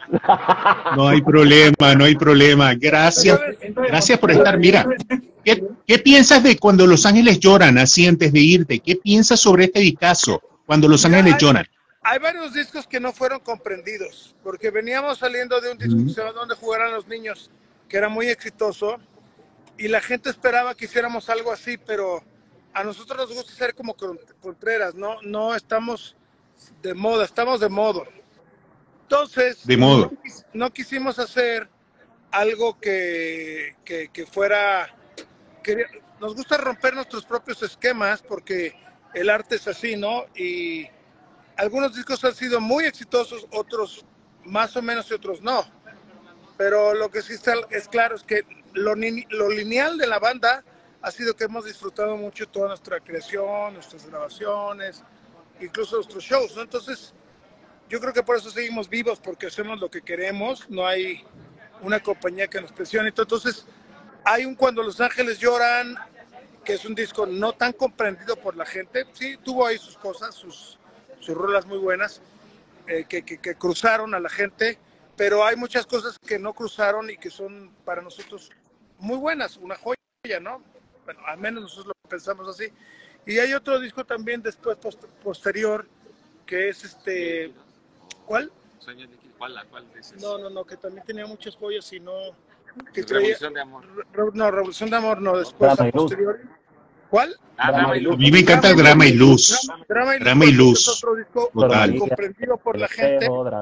No hay problema. Gracias por estar. Mira, ¿qué piensas de Cuando Los Ángeles Lloran, así antes de irte? ¿Qué piensas sobre este discazo, Cuando Los Ángeles Lloran? Hay varios discos que no fueron comprendidos, porque veníamos saliendo de un disco que se llama Donde Jugarán los Niños, que era muy exitoso, y la gente esperaba que hiciéramos algo así, pero a nosotros nos gusta ser como Contreras, no estamos de moda, estamos de modo. Entonces, no quisimos hacer algo que fuera... nos gusta romper nuestros propios esquemas, porque el arte es así, ¿no? Y algunos discos han sido muy exitosos, otros más o menos y otros no. Pero lo que sí es claro es que lo lineal de la banda ha sido que hemos disfrutado mucho toda nuestra creación, nuestras grabaciones, incluso nuestros shows, ¿no? Entonces, yo creo que por eso seguimos vivos, porque hacemos lo que queremos, no hay una compañía que nos presione. Entonces, hay un Cuando Los Ángeles Lloran, que es un disco no tan comprendido por la gente. Sí, tuvo ahí sus cosas, sus rolas muy buenas, que cruzaron a la gente, pero hay muchas cosas que no cruzaron y que son para nosotros muy buenas, una joya, ¿no? Bueno, al menos nosotros lo pensamos así. Y hay otro disco también después, posterior, que es ¿cuál? ¿Cuál dices? No, que también tenía muchas joyas y no... Que Revolución de Amor. No, Revolución de Amor no, después a posteriori. ¿Cuál? Drama y Luz. A mí me encanta Drama y Luz. Drama y Luz. Es otro disco total. Incomprendido por la gente.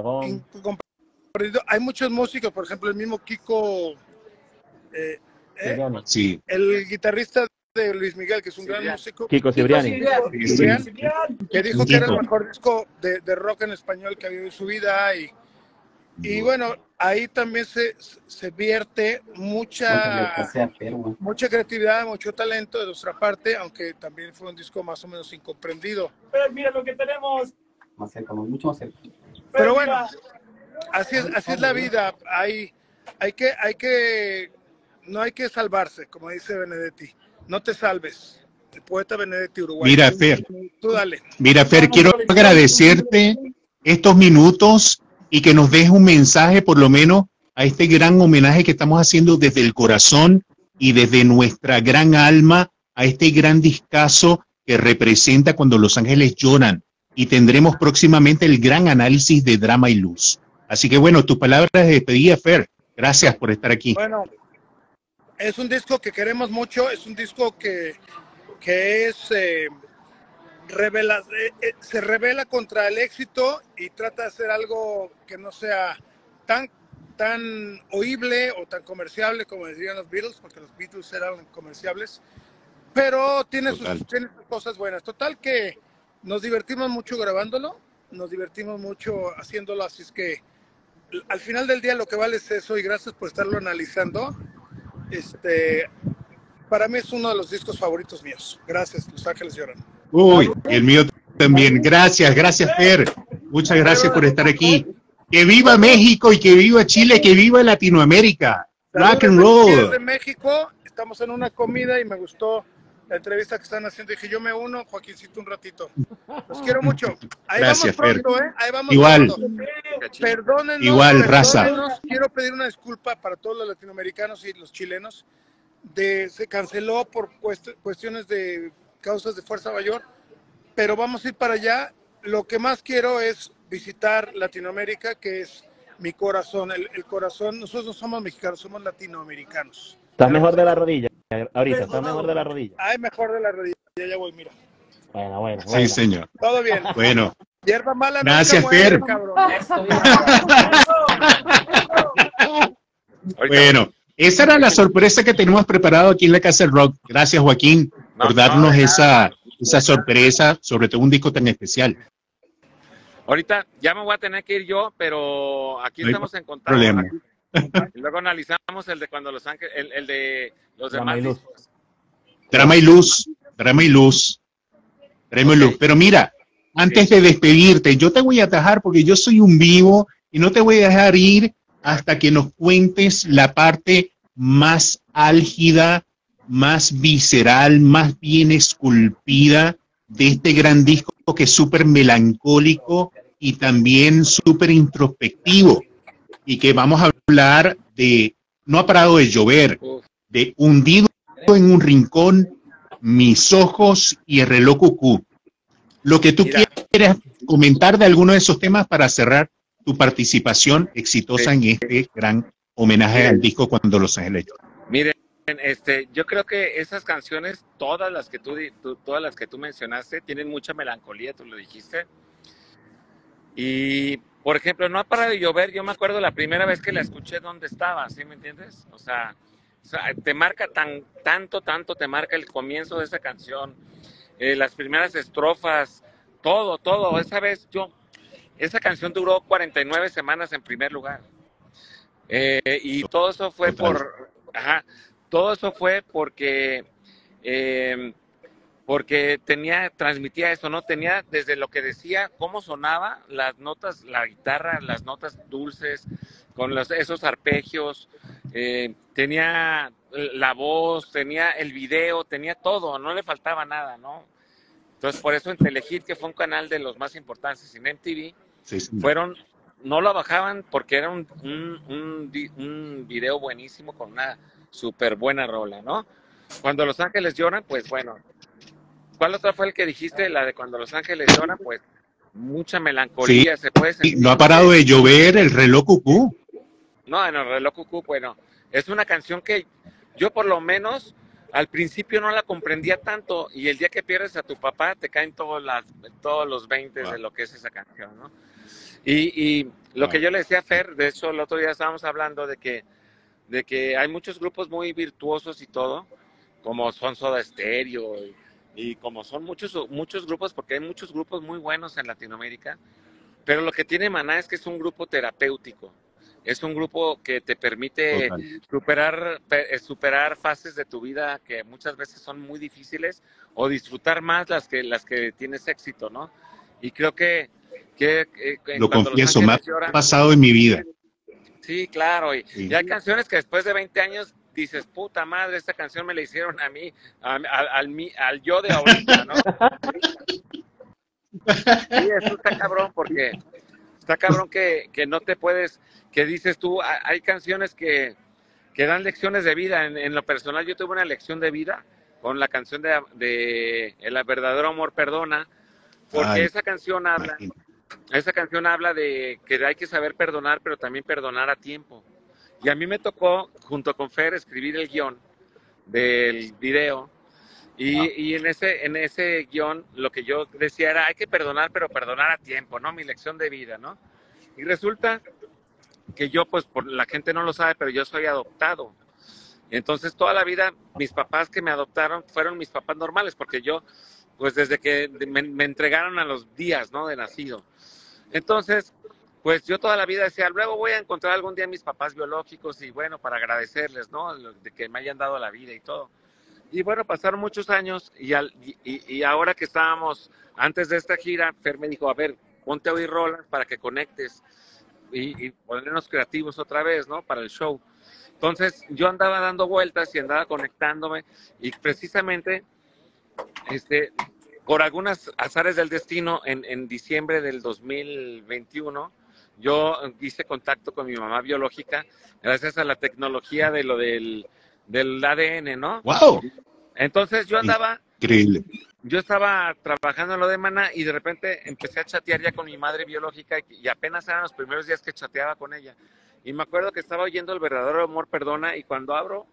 Hay muchos músicos, por ejemplo, el mismo Kiko, sí. el guitarrista de Luis Miguel, que es un gran músico. Kiko Cibriani. Que dijo que era el mejor disco de rock en español que había en su vida. Y bueno, ahí también se vierte mucha creatividad, mucho talento de nuestra parte, aunque también fue un disco más o menos incomprendido. Pero mira lo que tenemos. Más cerca, mucho más cerca. Pero bueno, así es la vida. No hay que salvarse, como dice Benedetti. No te salves. El poeta Benedetti Uruguay. Mira, Fer. Tú dale. Mira, Fer, quiero agradecerte estos minutos y que nos dejes un mensaje, por lo menos, a este gran homenaje que estamos haciendo desde el corazón y desde nuestra gran alma a este gran discazo que representa Cuando Los Ángeles Lloran. Y tendremos próximamente el gran análisis de Drama y Luz. Así que bueno, tus palabras de despedida, Fer. Gracias por estar aquí. Bueno, es un disco que queremos mucho, es un disco que se revela contra el éxito y trata de hacer algo que no sea tan oíble o tan comerciable como decían los Beatles, porque los Beatles eran comerciables, pero tiene sus cosas buenas. Total que nos divertimos mucho grabándolo, nos divertimos mucho haciéndolo, así es que al final del día lo que vale es eso, y gracias por estarlo analizando. Para mí es uno de los discos favoritos míos. Gracias, Los Ángeles Lloran. Uy, el mío también. Gracias, Fer. Muchas gracias por estar aquí. Que viva México y que viva Chile, que viva Latinoamérica. Rock and roll. De México, estamos en una comida y me gustó la entrevista que están haciendo. Dije, yo me uno, Joaquincito, un ratito. Los quiero mucho. Ahí Gracias, vamos pronto, ¿eh? Ahí vamos igual. pronto. Perdónenos, igual, raza. Quiero pedir una disculpa para todos los latinoamericanos y los chilenos. Se canceló por cuestiones de causas de fuerza mayor, pero vamos a ir para allá. Lo que más quiero es visitar Latinoamérica, que es mi corazón, el corazón. Nosotros no somos mexicanos, somos latinoamericanos. Estás mejor de la rodilla, ahorita, estás mejor de la rodilla. Ay, mejor de la rodilla, ya voy, mira. Bueno. Sí, señor. Todo bien. Bueno. Hierba mala gracias, nunca muere, Fer. Bueno, esa era la sorpresa que tenemos preparado aquí en la Casa del Rock. Gracias, Joaquín, por darnos esa sorpresa, sobre todo un disco tan especial. Ahorita ya me voy a tener que ir yo, pero aquí no estamos en contacto. Problema. Y luego analizamos el de cuando Los Ángeles, el de los demás discos. Drama y luz. Pero mira, antes de despedirte, yo te voy a atajar porque yo soy un vivo y no te voy a dejar ir hasta que nos cuentes la parte más álgida, más visceral, más bien esculpida de este gran disco que es súper melancólico y también súper introspectivo, y que vamos a hablar de No ha parado de llover, de Hundido en un rincón, Mis ojos y el reloj cucú. Lo que tú quieras comentar de alguno de esos temas para cerrar tu participación exitosa en este gran homenaje al disco Cuando Los Ángeles Lloran. Miren, yo creo que esas canciones, todas las que tú mencionaste, tienen mucha melancolía, tú lo dijiste. Y, por ejemplo, No ha parado de llover, yo me acuerdo la primera vez que la escuché, ¿dónde estaba? ¿Sí me entiendes? O sea, te marca tanto te marca el comienzo de esa canción, las primeras estrofas, todo. Esa canción duró 49 semanas en primer lugar. Y todo eso fue porque transmitía eso, ¿no? Tenía desde lo que decía, cómo sonaba, las notas, la guitarra, las notas dulces, con esos arpegios, tenía la voz, tenía el video, tenía todo, no le faltaba nada, ¿no? Entonces, por eso en Telehit, que fue un canal de los más importantes en MTV, no lo bajaban porque era un video buenísimo con una súper buena rola, ¿no? Cuando Los Ángeles Lloran, pues bueno. ¿Cuál otra fue el que dijiste? La de Cuando Los Ángeles Lloran, pues mucha melancolía se puede sentir. No ha parado de llover, el reloj cucú. No, en el reloj cucú, bueno, es una canción que yo por lo menos al principio no la comprendía tanto, y el día que pierdes a tu papá te caen todos los 20 de lo que es esa canción, ¿no? Y lo que yo le decía a Fer, de hecho el otro día estábamos hablando de que hay muchos grupos muy virtuosos y todo, como son Soda Stereo y como son muchos grupos, porque hay muchos grupos muy buenos en Latinoamérica, pero lo que tiene Maná es que es un grupo terapéutico. Es un grupo que te permite superar fases de tu vida que muchas veces son muy difíciles, o disfrutar más las que tienes éxito, ¿no? Y creo que lo confieso, me ha pasado en mi vida. Sí, claro. Y hay canciones que después de 20 años dices, puta madre, esta canción me la hicieron a mí, al yo de ahorita, ¿no? Sí, eso está cabrón, porque está cabrón que no te puedes, que dices tú, hay canciones que dan lecciones de vida. En lo personal, yo tuve una lección de vida con la canción de El verdadero amor perdona, porque esa canción habla de que hay que saber perdonar, pero también perdonar a tiempo. Y a mí me tocó, junto con Fer, escribir el guión del video. Y en ese guión lo que yo decía era, hay que perdonar, pero perdonar a tiempo, ¿no? Mi lección de vida, ¿no? Y resulta que yo, pues, la gente no lo sabe, pero yo soy adoptado. Entonces, toda la vida, mis papás que me adoptaron fueron mis papás normales, porque yo, pues, desde que me entregaron a los días, ¿no? De nacido. Entonces, pues, yo toda la vida decía, luego voy a encontrar algún día a mis papás biológicos y, bueno, para agradecerles, ¿no? De que me hayan dado la vida y todo. Y bueno, pasaron muchos años y ahora que estábamos, antes de esta gira, Fer me dijo, a ver, ponte a oír rolas para que conectes y ponernos creativos otra vez, ¿no? Para el show. Entonces yo andaba dando vueltas y andaba conectándome y precisamente por algunos azares del destino en diciembre del 2021 yo hice contacto con mi mamá biológica gracias a la tecnología de lo del ADN, ¿no? ¡Wow! Entonces yo andaba... Increíble. Yo estaba trabajando en lo de Maná y de repente empecé a chatear ya con mi madre biológica y apenas eran los primeros días que chateaba con ella. Y me acuerdo que estaba oyendo El Verdadero Amor Perdona y cuando abro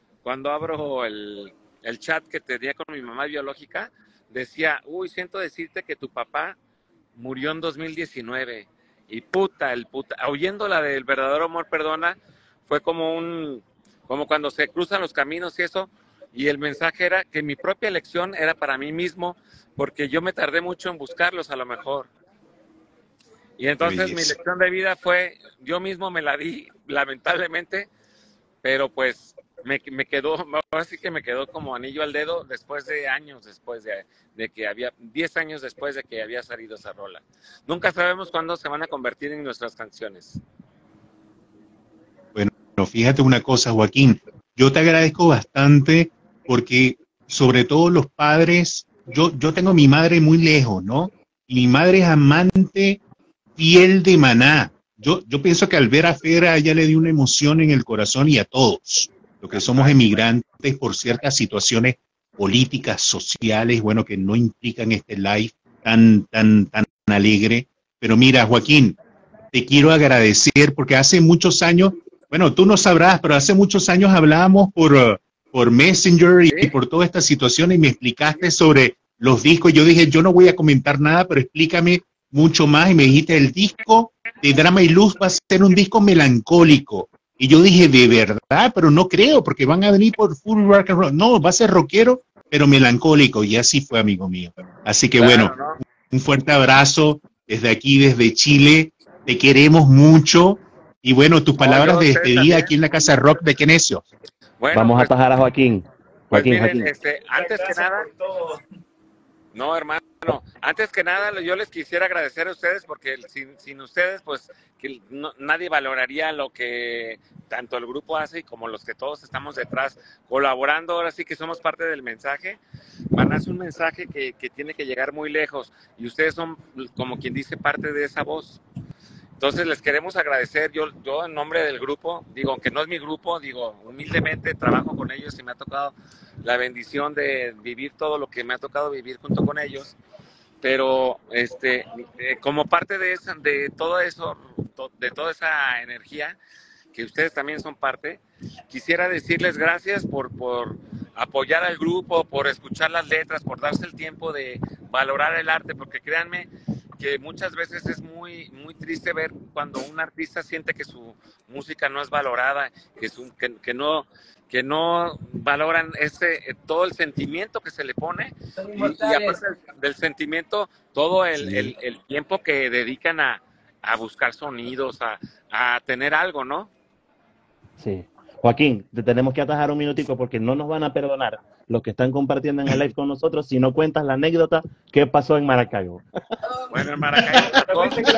el chat que tenía con mi mamá biológica, decía, uy, siento decirte que tu papá murió en 2019. Y oyendo la del Verdadero Amor Perdona, fue como cuando se cruzan los caminos y eso, y el mensaje era que mi propia elección era para mí mismo, porque yo me tardé mucho en buscarlos a lo mejor. Y entonces mi lección de vida fue, yo mismo me la di, lamentablemente, pero pues me quedó, así que me quedó como anillo al dedo después de años, después de que 10 años después de que había salido esa rola. Nunca sabemos cuándo se van a convertir en nuestras canciones. Bueno, fíjate una cosa, Joaquín, yo te agradezco bastante porque sobre todo los padres, yo tengo a mi madre muy lejos, ¿no? Y mi madre es amante fiel de Maná. Yo pienso que al ver a Fer, a ella le dio una emoción en el corazón y a todos, los que somos emigrantes por ciertas situaciones políticas, sociales, bueno, que no implican este live tan alegre. Pero mira, Joaquín, te quiero agradecer porque hace muchos años, bueno, tú no sabrás, pero hace muchos años hablábamos por Messenger y por toda esta situación y me explicaste sobre los discos. Yo dije, yo no voy a comentar nada, pero explícame mucho más. Y me dijiste, el disco de Drama y Luz va a ser un disco melancólico. Y yo dije, de verdad, pero no creo, porque van a venir por full rock and roll. No, va a ser rockero, pero melancólico. Y así fue, amigo mío. Así que bueno, un fuerte abrazo desde aquí, desde Chile. Te queremos mucho. Y bueno, tus palabras de despedida aquí en la Casa Rock de Kenesio. Bueno, vamos a tajar a Joaquín. Joaquín. Antes que nada, no, hermano, antes que nada yo les quisiera agradecer a ustedes porque sin ustedes, pues nadie valoraría lo que tanto el grupo hace y como los que todos estamos detrás colaborando. Ahora sí que somos parte del mensaje. Maná es un mensaje que tiene que llegar muy lejos y ustedes son, como quien dice, parte de esa voz. Entonces les queremos agradecer, yo en nombre del grupo, digo, aunque no es mi grupo, digo, humildemente trabajo con ellos y me ha tocado la bendición de vivir todo lo que me ha tocado vivir junto con ellos, pero como parte de todo eso, de toda esa energía, que ustedes también son parte, quisiera decirles gracias por apoyar al grupo, por escuchar las letras, por darse el tiempo de valorar el arte, porque créanme que muchas veces es muy triste ver cuando un artista siente que su música no es valorada, que no valoran todo el sentimiento que se le pone y aparte del sentimiento, todo el tiempo que dedican a buscar sonidos, a tener algo, ¿no? Sí. Joaquín, te tenemos que atajar un minutico porque no nos van a perdonar los que están compartiendo en el live con nosotros si no cuentas la anécdota que pasó en Maracaibo. Bueno, en Maracaibo.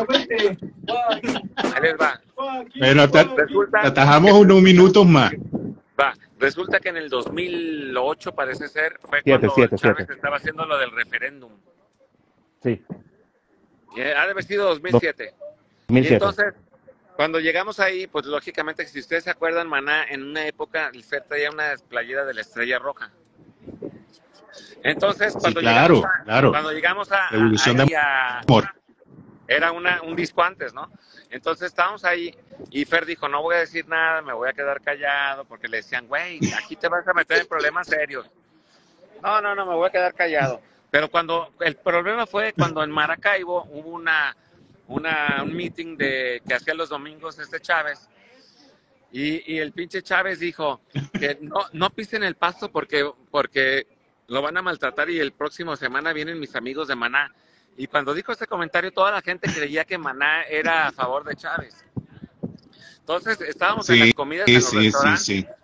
Ahí les va. Bueno, te atajamos unos minutos más. Va, resulta que en el 2008 parece ser, fue cuando Chávez estaba haciendo lo del referéndum. Sí. Ha de haber sido 2007. 2007. Y entonces, cuando llegamos ahí, pues lógicamente, si ustedes se acuerdan, Maná, en una época, el Fer traía una playera de la Estrella Roja. Entonces, cuando llegamos a Revolución de Amor. Era un disco antes, ¿no? Entonces estábamos ahí y Fer dijo, no voy a decir nada, me voy a quedar callado, porque le decían, güey, aquí te vas a meter en problemas serios. No, me voy a quedar callado. Pero el problema fue cuando en Maracaibo hubo un meeting que hacía los domingos Chávez, y el pinche Chávez dijo que no pisen el pasto porque lo van a maltratar y el próximo semana vienen mis amigos de Maná. Y cuando dijo este comentario, toda la gente creía que Maná era a favor de Chávez. Entonces estábamos en las comidas en los restaurantes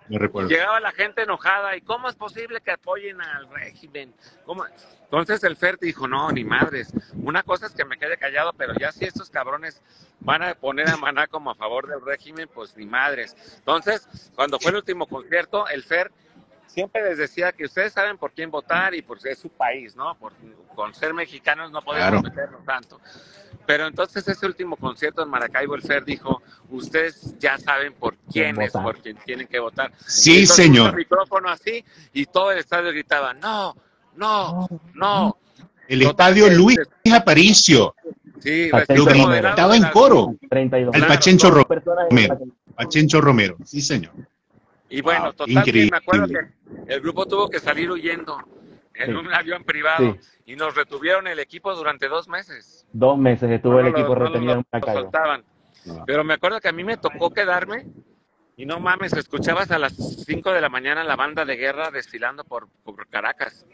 me recuerdo. Llegaba la gente enojada, ¿y cómo es posible que apoyen al régimen? ¿Cómo? Entonces el Fer dijo, no, ni madres, una cosa es que me quede callado, pero ya si estos cabrones van a poner a Maná como a favor del régimen, pues ni madres. Entonces, cuando fue el último concierto, el Fer siempre les decía que ustedes saben por quién votar y pues es su país, ¿no? Con ser mexicanos no podemos meternos tanto. Pero entonces ese último concierto en Maracaibo, el Fer dijo, ustedes ya saben por quién es, por quién tienen que votar. Sí, señor. El micrófono así y todo el estadio gritaba, no, no, no. El estadio Luis Aparicio. Sí, lo gritaba en coro. 32. Al Pachencho Romero. Pachencho Romero, sí, señor. Y bueno, total, que me acuerdo que el grupo tuvo que salir huyendo en un avión privado y nos retuvieron el equipo durante 2 meses. 2 meses estuvo el equipo retenido en Maracaibo. Soltaban. Pero me acuerdo que a mí me tocó quedarme y no mames, escuchabas a las 5 de la mañana la banda de guerra desfilando por Caracas.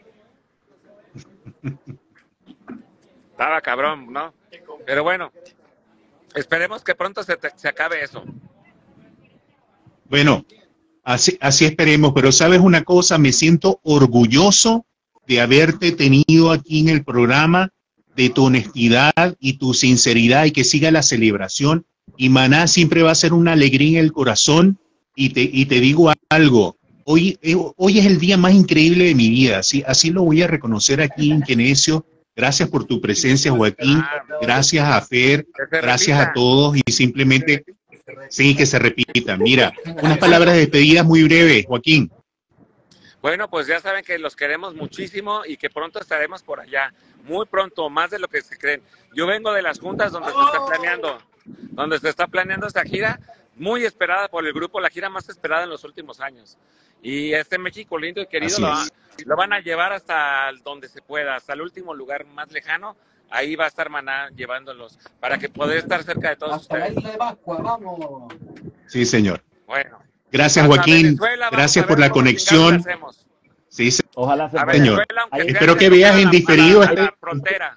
Estaba cabrón, ¿no? Pero bueno, esperemos que pronto se acabe eso. Bueno, así esperemos, pero ¿sabes una cosa? Me siento orgulloso de haberte tenido aquí en el programa, de tu honestidad y tu sinceridad, y que siga la celebración. Y Maná siempre va a ser una alegría en el corazón, y te digo algo, hoy es el día más increíble de mi vida, así lo voy a reconocer aquí en Kenesio. Gracias por tu presencia, Joaquín, gracias a Fer, gracias a todos, y simplemente... Sí, que se repita. Mira, unas palabras de despedida muy breves, Joaquín. Bueno, pues ya saben que los queremos muchísimo y que pronto estaremos por allá. Muy pronto, más de lo que se creen. Yo vengo de las juntas donde se está planeando esta gira, muy esperada por el grupo, la gira más esperada en los últimos años. Y este México lindo y querido lo van a llevar hasta donde se pueda, hasta el último lugar más lejano. Ahí va a estar Maná llevándolos para que poder estar cerca de todos ustedes. Hasta la isla de Pascua, vamos. Sí, señor. Bueno. Gracias, Joaquín. Gracias por la conexión. Sí, ojalá se señor. Espero que veas en diferido la frontera.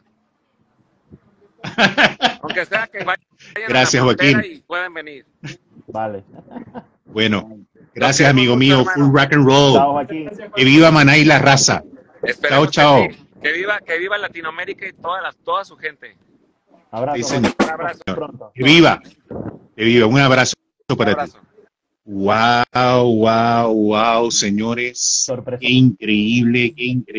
Aunque sea que vayan gracias, a la frontera Joaquín. Y pueden venir. Vale. Bueno, gracias, amigo mío. Full rock and roll. Chao, Joaquín. Que viva Maná y la raza. Chao, chao. Que viva Latinoamérica y toda su gente. Abrazo. Sí, señor. Un abrazo. Que viva. Un abrazo para ti. Wow, señores. Sorpresa. Qué increíble.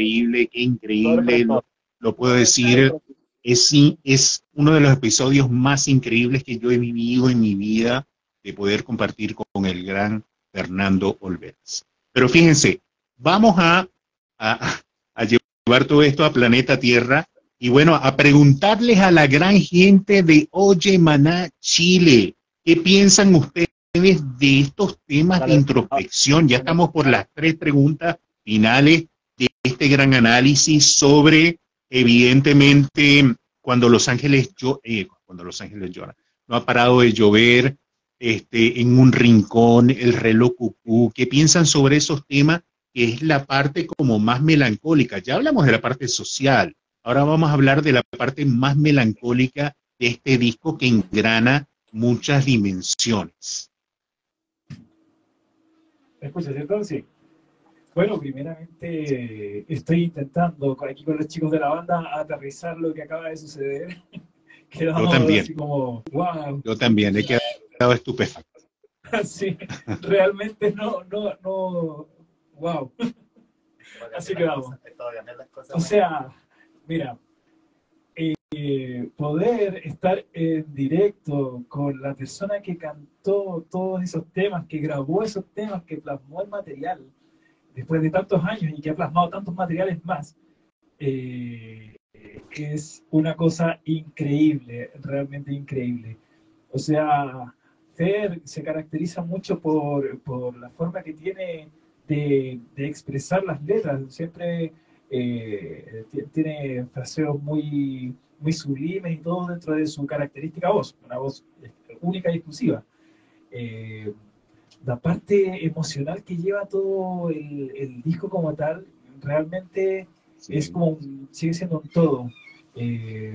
Lo puedo decir. Es uno de los episodios más increíbles que yo he vivido en mi vida, de poder compartir con el gran Fernando Olveras. Pero fíjense, vamos a llevar todo esto a planeta Tierra y bueno, a preguntarles a la gran gente de Oye Maná Chile, ¿qué piensan ustedes de estos temas de introspección? Ya estamos por las 3 preguntas finales de este gran análisis sobre, evidentemente, cuando Los Ángeles lloran. No ha parado de llover, en un rincón, el reloj cucú. ¿Qué piensan sobre esos temas? Que es la parte como más melancólica. Ya hablamos de la parte social, ahora vamos a hablar de la parte más melancólica de este disco que engrana muchas dimensiones. ¿Me escuchas, cierto? Sí. Bueno, primeramente estoy intentando aquí con los chicos de la banda aterrizar lo que acaba de suceder. Yo también. Así como, wow. Yo también, he quedado estupefacto. Sí, realmente no, wow. Así que vamos. O sea, mira, poder estar en directo con la persona que cantó todos esos temas, que grabó esos temas, que plasmó el material después de tantos años y que ha plasmado tantos materiales más, es una cosa increíble, realmente increíble. O sea, Fer se caracteriza mucho por la forma que tiene de expresar las letras. Siempre tiene fraseos muy sublimes y todo dentro de su característica voz, una voz única y exclusiva. La parte emocional que lleva todo el disco como tal, realmente es como, sigue siendo un todo.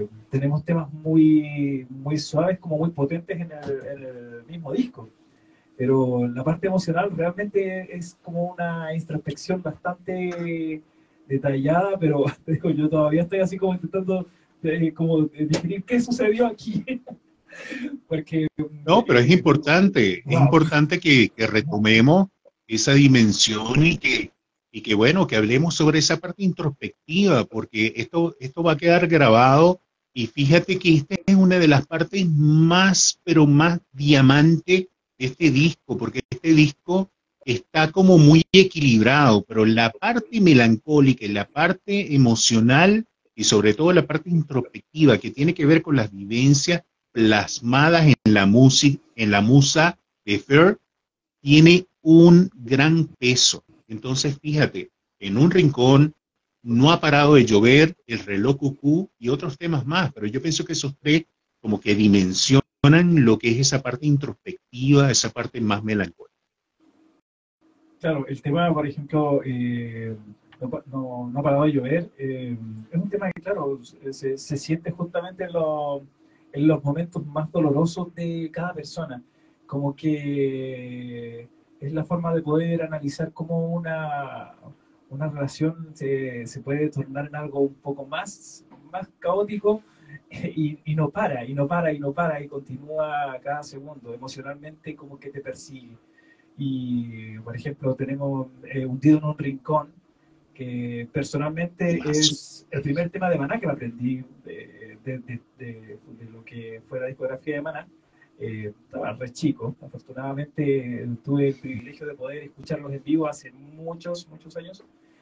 Tenemos temas muy suaves, como muy potentes en el mismo disco. pero la parte emocional realmente es como una introspección bastante detallada, pero digo, yo todavía estoy así como intentando definir qué sucedió aquí. Porque, No, pero es wow. importante que retomemos esa dimensión y que, bueno, que hablemos sobre esa parte introspectiva, porque esto va a quedar grabado y fíjate que esta es una de las partes más, pero más diamante de este disco, porque este disco está como muy equilibrado, pero la parte melancólica y la parte emocional y sobre todo la parte introspectiva que tiene que ver con las vivencias plasmadas en la música, en la musa de Fer, tiene un gran peso. Entonces, fíjate, en un rincón no ha parado de llover, el reloj cucú y otros temas más, pero yo pienso que esos tres como que dimensionan lo que es esa parte introspectiva, esa parte más melancólica. Claro, el tema, por ejemplo, no ha parado de llover, es un tema que, claro, se siente justamente en los momentos más dolorosos de cada persona. Como que es la forma de poder analizar cómo una relación se puede tornar en algo un poco más caótico y no para, y no para, y no para, y continúa cada segundo. Emocionalmente como que te persigue. Y, por ejemplo, tenemos Hundido en un Rincón, que personalmente es el primer tema de Maná que me aprendí de lo que fue la discografía de Maná. Estaba re chico, afortunadamente tuve el privilegio de poder escucharlos en vivo hace muchos años,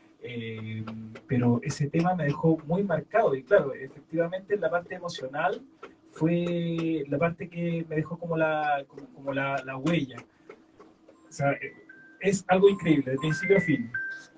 pero ese tema me dejó muy marcado y claro, efectivamente la parte emocional fue la parte que me dejó como la huella. O sea, es algo increíble, de principio a fin.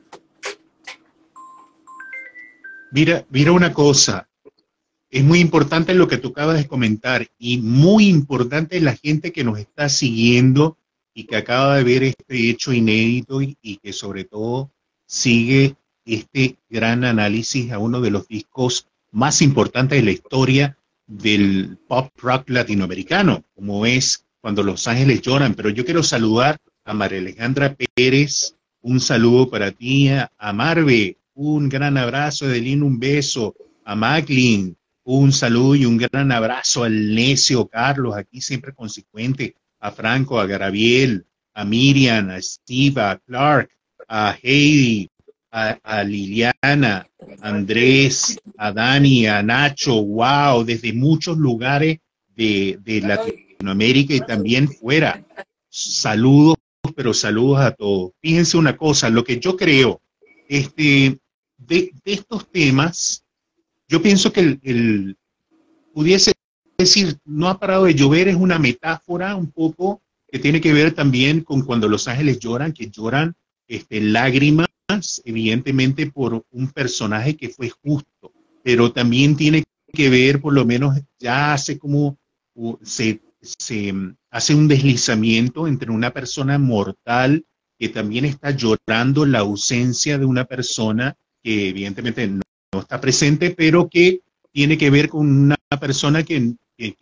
Mira una cosa, es muy importante lo que tú acabas de comentar y muy importante la gente que nos está siguiendo y que acaba de ver este hecho inédito y que sobre todo sigue este gran análisis a uno de los discos más importantes de la historia del pop rock latinoamericano, como es Cuando los Ángeles Lloran. Pero yo quiero saludar a María Alejandra Pérez, un saludo para ti, a Marve, un gran abrazo, Adelín, un beso, a Macklin, un saludo y un gran abrazo al necio Carlos, aquí siempre consecuente, a Franco, a Gabriel, a Miriam, a Steve, a Clark, a Heidi, a Liliana, a Andrés, a Dani, a Nacho, wow, desde muchos lugares de Latinoamérica y también fuera. Saludos, pero saludos a todos. Fíjense una cosa, lo que yo creo, de estos temas, yo pienso que pudiese decir, no ha parado de llover, es una metáfora un poco que tiene que ver también con Cuando los Ángeles Lloran, que lloran lágrimas, evidentemente por un personaje que fue justo, pero también tiene que ver, por lo menos ya hace como, se hace un deslizamiento entre una persona mortal que también está llorando la ausencia de una persona que evidentemente no está presente, pero que tiene que ver con una persona que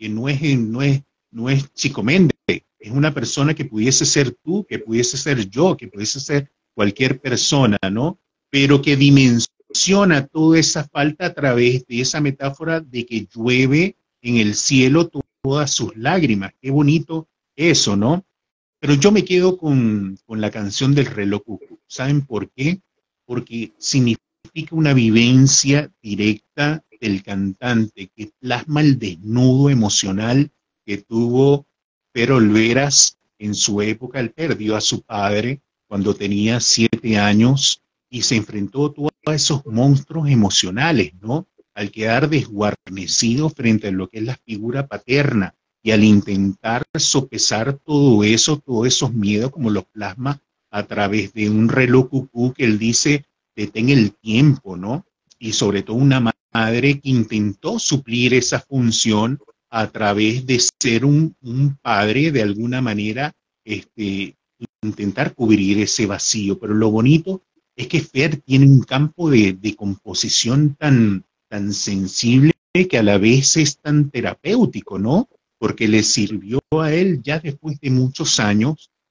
no es Chico Méndez, es una persona que pudiese ser tú, que pudiese ser yo, que pudiese ser cualquier persona, ¿no? Pero que dimensiona toda esa falta a través de esa metáfora de que llueve en el cielo todas sus lágrimas. Qué bonito eso, ¿no? Pero yo me quedo con la canción del reloj cucú. ¿Saben por qué? Porque significa una vivencia directa del cantante que plasma el desnudo emocional que tuvo Per Olveras en su época. Él perdió a su padre cuando tenía 7 años y se enfrentó a todos esos monstruos emocionales, ¿no? Al quedar desguarnecido frente a lo que es la figura paterna y al intentar sopesar todo eso, todos esos miedos, como los plasma a través de un reloj cucú que él dice, detén el tiempo, ¿no? Y sobre todo una madre que intentó suplir esa función a través de ser un padre, de alguna manera, intentar cubrir ese vacío. Pero lo bonito es que Fer tiene un campo de composición tan sensible que a la vez es tan terapéutico, ¿no? Porque le sirvió a él ya después de muchos años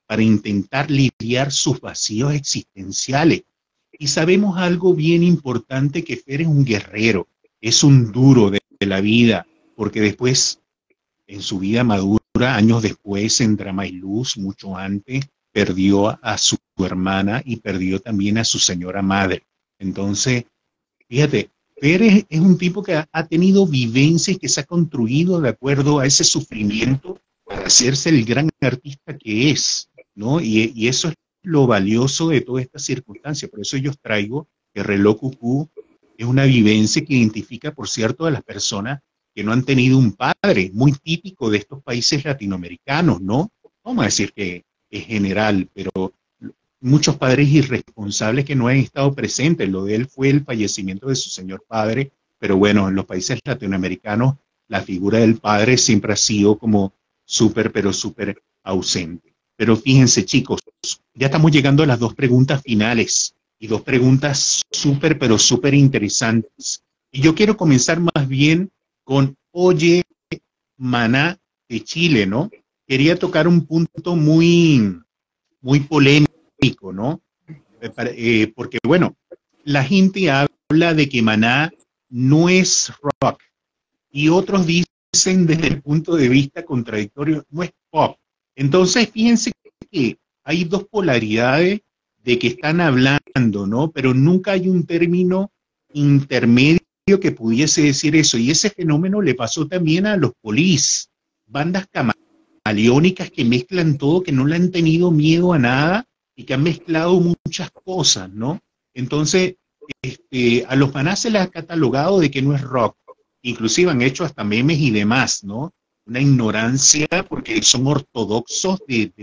para intentar lidiar sus vacíos existenciales. Y sabemos algo bien importante, que Fer es un guerrero, es un duro de la vida, porque después, en su vida madura, años después, en Drama y Luz, mucho antes, perdió a su hermana y perdió también a su señora madre. Entonces, fíjate, Pérez es un tipo que ha tenido vivencias, que se ha construido de acuerdo a ese sufrimiento para hacerse el gran artista que es, ¿no? Y eso es lo valioso de toda esta circunstancia. Por eso yo os traigo que Reloj Cucú es una vivencia que identifica, por cierto, a las personas que no han tenido un padre, muy típico de estos países latinoamericanos, ¿no? Vamos a decir que es general, pero muchos padres irresponsables que no han estado presentes. Lo de él fue el fallecimiento de su señor padre, pero bueno, en los países latinoamericanos la figura del padre siempre ha sido como súper, pero súper ausente. Pero fíjense, chicos, ya estamos llegando a las dos preguntas finales, y dos preguntas súper, pero súper interesantes. Y yo quiero comenzar más bien con Oye Maná de Chile, ¿no? Quería tocar un punto muy polémico, ¿no? Porque, bueno, la gente habla de que Maná no es rock, y otros dicen desde el punto de vista contradictorio, no es pop. Entonces, fíjense que hay dos polaridades de que están hablando, ¿no? Pero nunca hay un término intermedio que pudiese decir eso. Y ese fenómeno le pasó también a los Police, bandas camaleónicas que mezclan todo, que no le han tenido miedo a nada y que han mezclado muchas cosas, ¿no? Entonces, a los Maná se les ha catalogado de que no es rock. Inclusive han hecho hasta memes y demás, ¿no? Una ignorancia, porque son ortodoxos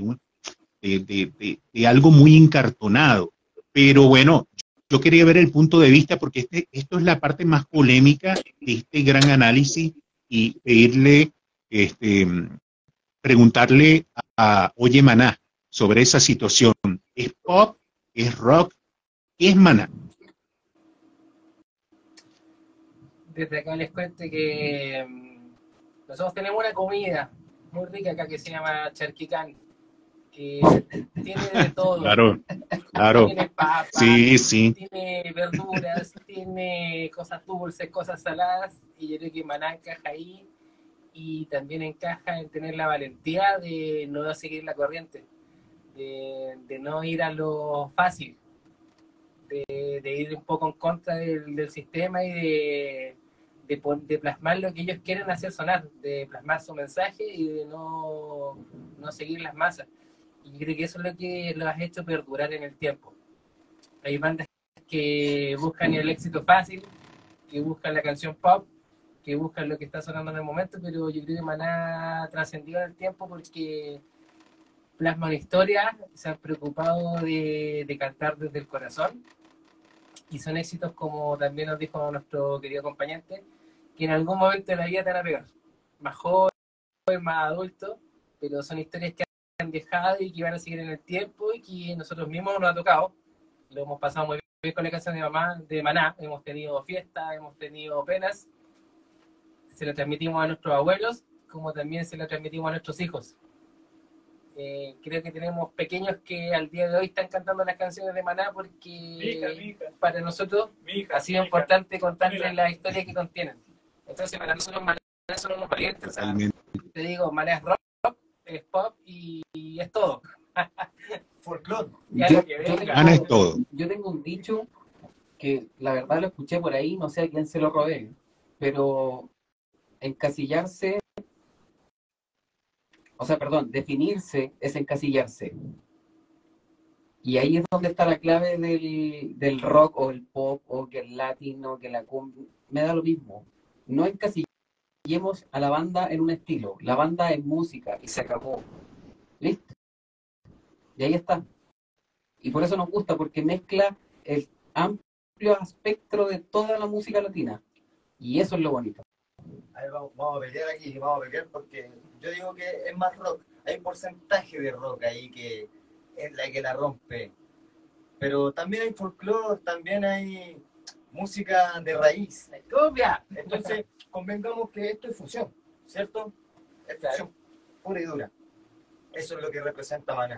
de algo muy encartonado. Pero bueno, yo quería ver el punto de vista, porque esto es la parte más polémica de este gran análisis, y pedirle, preguntarle a Oye Maná sobre esa situación. ¿Es pop? ¿Es rock? ¿Qué es Maná? Desde acá les cuento que nosotros tenemos una comida muy rica acá que se llama charquicán, que tiene de todo. Claro, claro. Tiene papas, sí. Tiene verduras, tiene cosas dulces, cosas saladas, y yo creo que Maná encaja ahí, y también encaja en tener la valentía de no seguir la corriente, de no ir a lo fácil, de ir un poco en contra del sistema, y de plasmar lo que ellos quieren hacer sonar, de plasmar su mensaje y de no seguir las masas. Y creo que eso es lo que lo has hecho perdurar en el tiempo. Hay bandas que buscan el éxito fácil, que buscan la canción pop, que buscan lo que está sonando en el momento, pero yo creo que Maná trascendió en el tiempo porque plasma una historia, se han preocupado de cantar desde el corazón, y son éxitos, como también nos dijo nuestro querido acompañante, que en algún momento de la vida te van a pegar, más joven, más adulto, pero son historias que han dejado y que van a seguir en el tiempo, y que nosotros mismos nos ha tocado. Lo hemos pasado muy bien con la canción de Maná, hemos tenido fiestas, hemos tenido penas, se lo transmitimos a nuestros abuelos, como también se lo transmitimos a nuestros hijos. Creo que tenemos pequeños que al día de hoy están cantando las canciones de Maná porque mi hija. Para nosotros ha sido importante contarles la historia que contienen. Entonces, para nosotros Maná son unos valientes. O sea, te digo, Maná es rock, es pop y es todo. Folclore. Maná es todo. Yo tengo un dicho que la verdad lo escuché por ahí, no sé a quién se lo robé, pero encasillarse, definirse es encasillarse. Y ahí es donde está la clave del rock o el pop o que el latino, que la cumbia, me da lo mismo. No encasillemos a la banda en un estilo, la banda es música y se acabó. ¿Listo? Y ahí está. Y por eso nos gusta, porque mezcla el amplio espectro de toda la música latina. Y eso es lo bonito. A ver, vamos a pelear aquí, vamos a pelear porque yo digo que es más rock. Hay un porcentaje de rock ahí que es la que la rompe. Pero también hay folclore, también hay música de raíz. ¡Copia! Entonces, convengamos que esto es fusión, ¿cierto? Es fusión pura y dura. Eso es lo que representa Maná.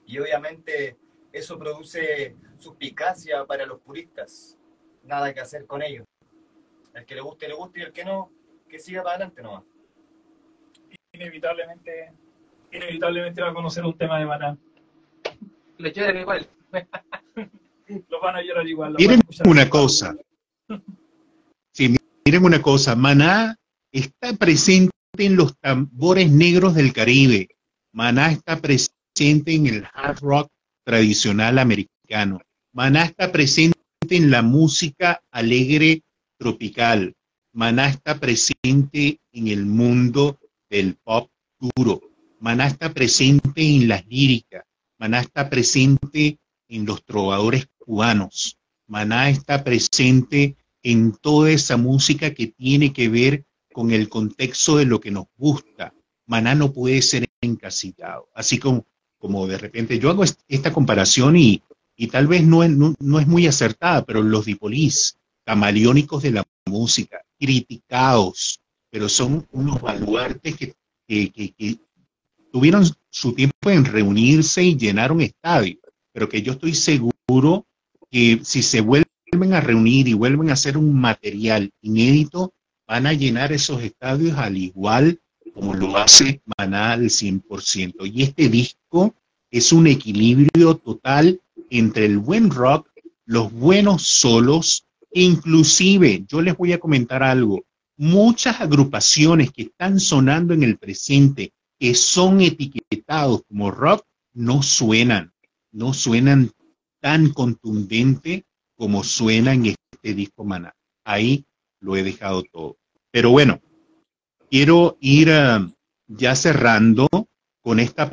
y obviamente eso produce suspicacia para los puristas. Nada que hacer con ello. El que le guste, y el que no, que siga para adelante nomás. Inevitablemente va a conocer un tema de Maná. Lo lloran igual. Los van a llorar igual. Miren una cosa. Sí, miren una cosa. Maná está presente en los tambores negros del Caribe. Maná está presente en el hard rock tradicional americano. Maná está presente en la música alegre tropical. Maná está presente en el mundo del pop duro. Maná está presente en las líricas. Maná está presente en los trovadores cubanos. Maná está presente en toda esa música que tiene que ver con el contexto de lo que nos gusta. Maná no puede ser encasillado. Así como de repente yo hago esta comparación y tal vez no es muy acertada, pero los The Police, camaleónicos de la música, criticados, pero son unos baluartes que tuvieron su tiempo en reunirse y llenaron estadios, pero que yo estoy seguro que si se vuelven a reunir y vuelven a hacer un material inédito, van a llenar esos estadios al igual como lo hace Maná al 100%. Y este disco es un equilibrio total entre el buen rock, los buenos solos, e inclusive, yo les voy a comentar algo, muchas agrupaciones que están sonando en el presente, que son etiquetados como rock, no suenan tan contundente como suena en este disco Maná. Ahí lo he dejado todo. Pero bueno, quiero ir ya cerrando con esta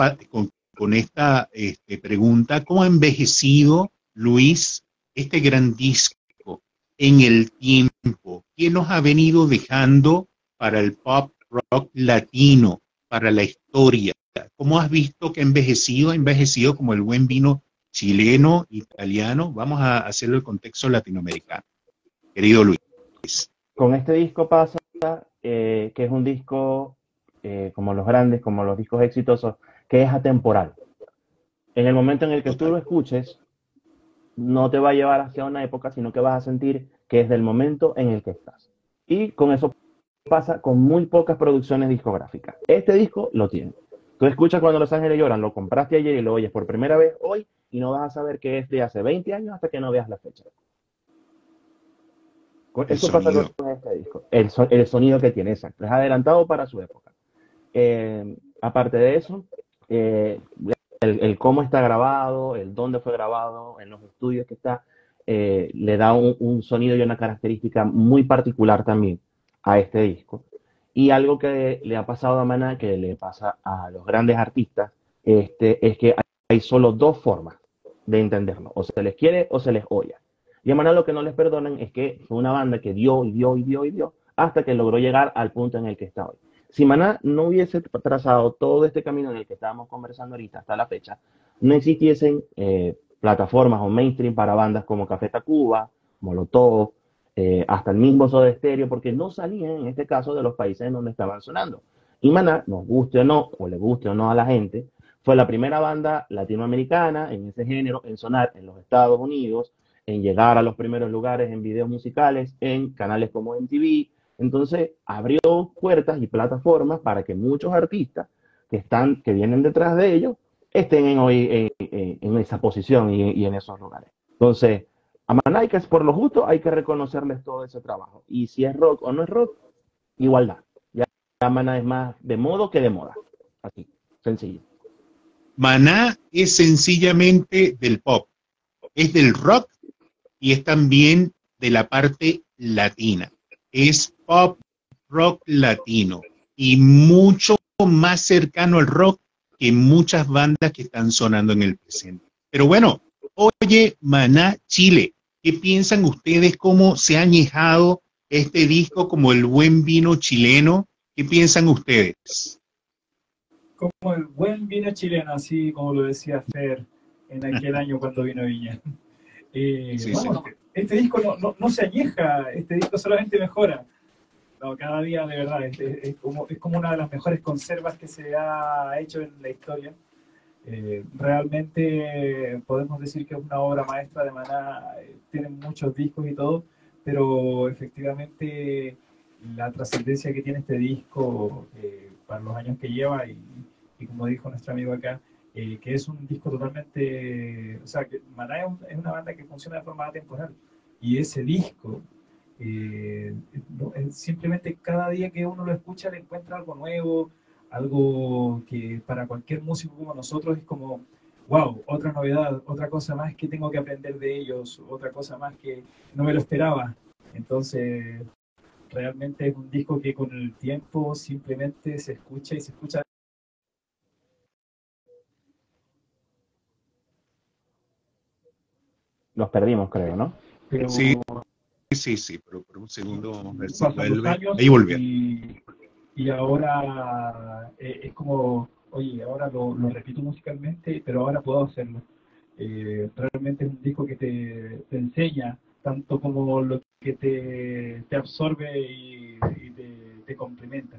pregunta. ¿Cómo ha envejecido, Luis, este gran disco en el tiempo? ¿Qué nos ha venido dejando para el pop rock latino, para la historia? ¿Cómo has visto que ha envejecido? Ha envejecido como el buen vino chileno, italiano. Vamos a hacerlo el contexto latinoamericano. Querido Luis. Con este disco pasa que es un disco como los grandes, como los discos exitosos, que es atemporal. En el momento en el que tú lo escuches, no te va a llevar hacia una época, sino que vas a sentir que es del momento en el que estás. Y con eso pasa con muy pocas producciones discográficas. Este disco lo tiene. Tú escuchas Cuando los ángeles lloran, lo compraste ayer y lo oyes por primera vez hoy y no vas a saber que es de hace 20 años hasta que no veas la fecha. Eso pasa con este disco. El sonido que tiene, exacto. Es adelantado para su época. Aparte de eso, el cómo está grabado, el dónde fue grabado, en los estudios que está, le da un sonido y una característica muy particular también a este disco. Y algo que le ha pasado a Maná, que le pasa a los grandes artistas, es que hay solo dos formas de entenderlo. O se les quiere o se les odia. Y a Maná lo que no les perdonan es que fue una banda que dio hasta que logró llegar al punto en el que está hoy. Si Maná no hubiese trazado todo este camino en el que estábamos conversando ahorita hasta la fecha, no existiesen plataformas o mainstream para bandas como Café Tacuba, Molotov, hasta el mismo Soda Stereo, porque no salían en este caso de los países en donde estaban sonando. Y Maná, nos guste o no, o le guste o no a la gente, fue la primera banda latinoamericana en ese género en sonar en los Estados Unidos, en llegar a los primeros lugares en videos musicales, en canales como MTV. Entonces abrió puertas y plataformas para que muchos artistas que vienen detrás de ellos estén hoy en esa posición y en esos lugares. Entonces, a Maná, por lo justo, hay que reconocerles todo ese trabajo. Y si es rock o no es rock, igualdad. Ya Maná es más de modo que de moda. Así, sencillo. Maná es sencillamente del pop, es del rock y es también de la parte latina. Es pop rock latino y mucho más cercano al rock que muchas bandas que están sonando en el presente. Pero bueno, oye, Maná Chile, ¿qué piensan ustedes? ¿Cómo se ha añejado este disco como el buen vino chileno? ¿Qué piensan ustedes? Como el buen vino chileno, así como lo decía Fer en aquel año cuando vino Viña. Este disco no se añeja, este disco solamente mejora. No, cada día, de verdad, es como una de las mejores conservas que se ha hecho en la historia. Realmente podemos decir que es una obra maestra de Maná, tiene muchos discos y todo, pero efectivamente la trascendencia que tiene este disco para los años que lleva y como dijo nuestro amigo acá, que es un disco totalmente, o sea, que Maná es una banda que funciona de forma atemporal y ese disco simplemente cada día que uno lo escucha le encuentra algo nuevo, algo que para cualquier músico como nosotros es como, wow, otra novedad, otra cosa más que tengo que aprender de ellos, otra cosa más que no me lo esperaba. Entonces, realmente es un disco que con el tiempo simplemente se escucha y se escucha. Los perdimos, creo, ¿no? Pero sí, pero por un segundo, a ver si pasan los vuelve. años Ahí volvió. y ahora es como, oye, ahora lo repito musicalmente, pero ahora puedo hacerlo. Realmente es un disco que te enseña, tanto como lo que te absorbe y te complementa.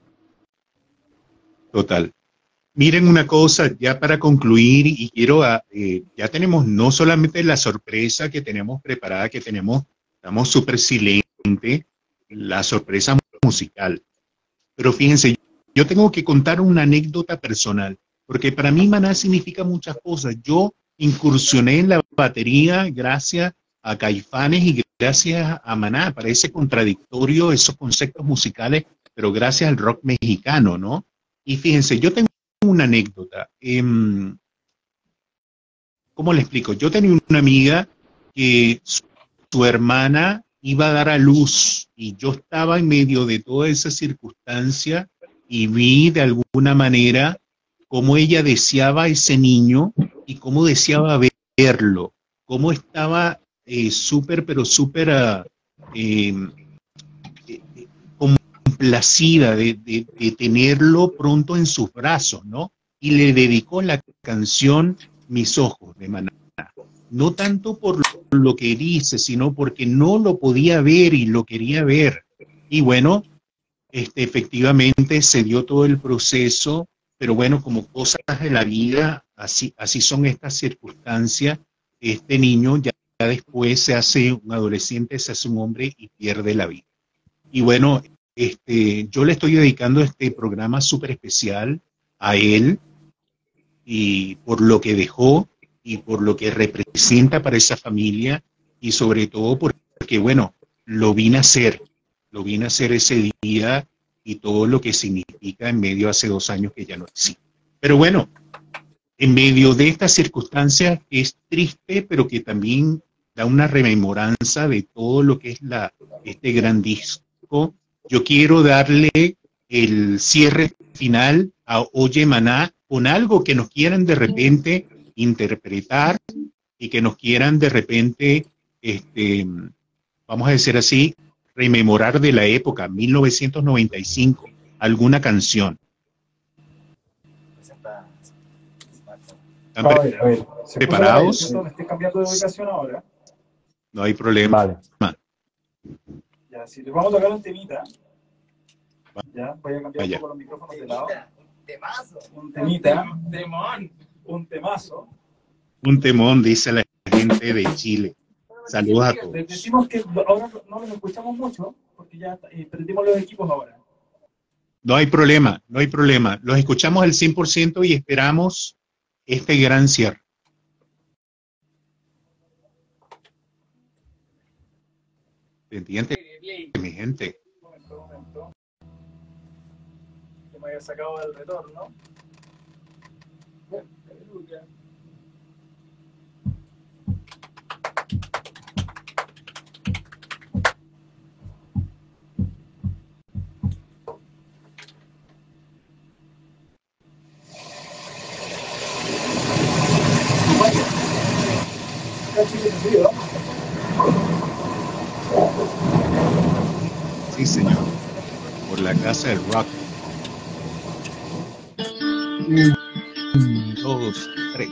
Total. Miren una cosa, ya para concluir, y quiero, ya tenemos no solamente la sorpresa que tenemos preparada, estamos súper silentes, la sorpresa musical. Pero fíjense, yo tengo que contar una anécdota personal, porque para mí Maná significa muchas cosas. Yo incursioné en la batería gracias a Caifanes y gracias a Maná. Parece contradictorio esos conceptos musicales, pero gracias al rock mexicano, ¿no? Y fíjense, yo tengo una anécdota. ¿Cómo le explico? Yo tenía una amiga que su hermana iba a dar a luz y yo estaba en medio de toda esa circunstancia y vi de alguna manera cómo ella deseaba a ese niño y cómo deseaba verlo, cómo estaba súper, pero súper complacida de tenerlo pronto en sus brazos, ¿no? Y le dedicó la canción Mis ojos de Maná. No tanto por lo que dice, sino porque no lo podía ver y lo quería ver. Y bueno, efectivamente se dio todo el proceso, pero bueno, como cosas de la vida, así son estas circunstancias. Este niño ya después se hace un adolescente, se hace un hombre y pierde la vida. Y bueno, yo le estoy dedicando este programa súper especial a él y por lo que dejó y por lo que representa para esa familia y sobre todo porque, bueno, lo vine a hacer ese día y todo lo que significa en medio hace 2 años que ya no existe. Pero bueno, en medio de estas circunstancias es triste, pero que también da una rememoranza de todo lo que es este gran disco. Yo quiero darle el cierre final a Oye Maná con algo que nos quieran de repente interpretar y que nos quieran de repente, vamos a decir así, rememorar de la época, 1995, alguna canción. ¿Están preparados? Me estoy cambiando de ubicación ahora. No hay problema. Vale. Ya, si les vamos a tocar un temita, ya voy a cambiar un poco los micrófonos de lado. Un temita. Un temazo. Un temón, dice la gente de Chile. Saludos a todos. Les decimos que ahora no los escuchamos mucho, porque ya prendimos los equipos ahora. No hay problema, no hay problema. Los escuchamos al 100% y esperamos este gran cierre. ¿Entiendes, mi gente? Un momento. Que me había sacado del retorno. Sí, señor. Por la casa del rock. 1, 2, 3.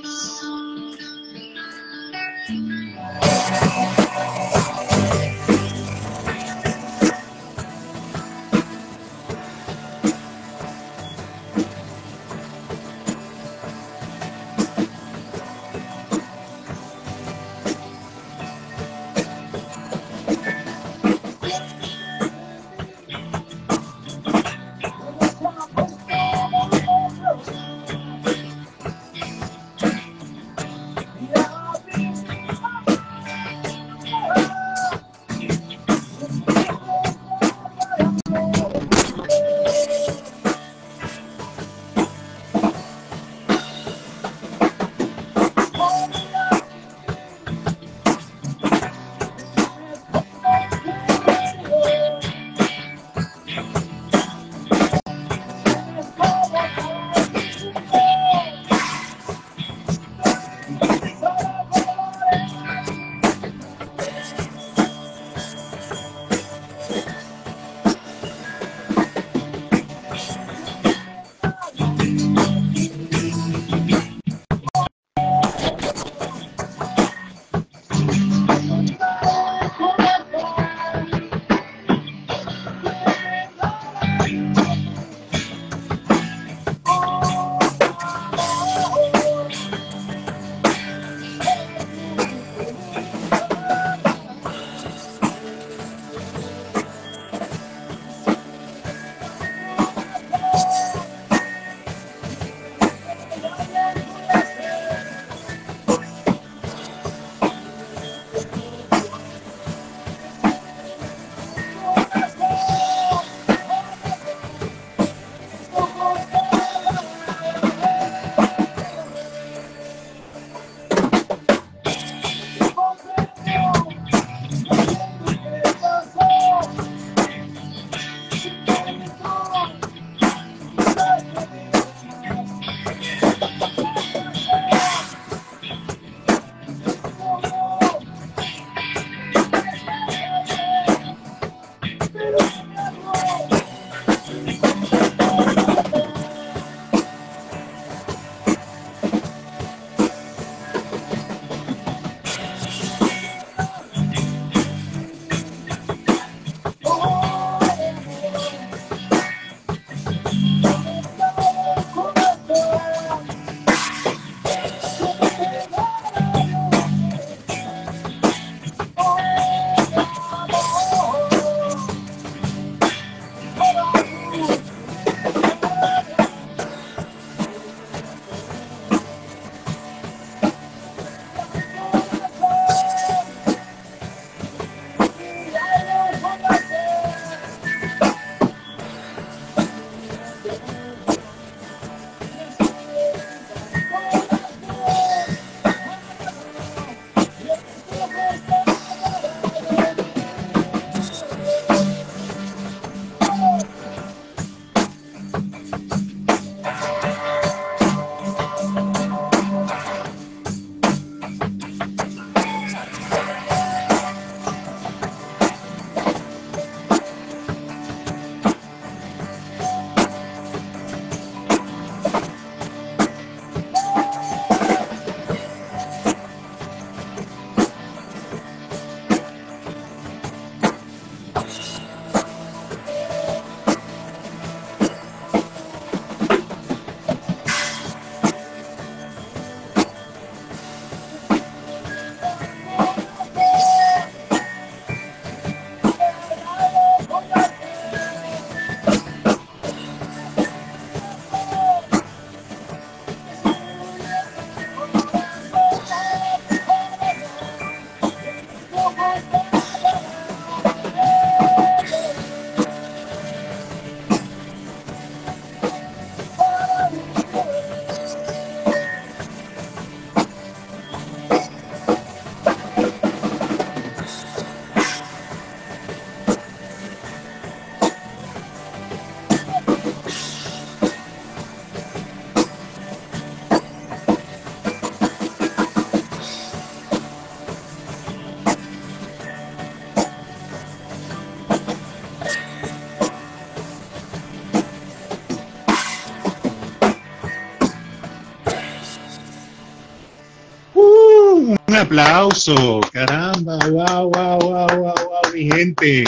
aplauso, caramba, wow, wow, wow, wow, wow, mi gente.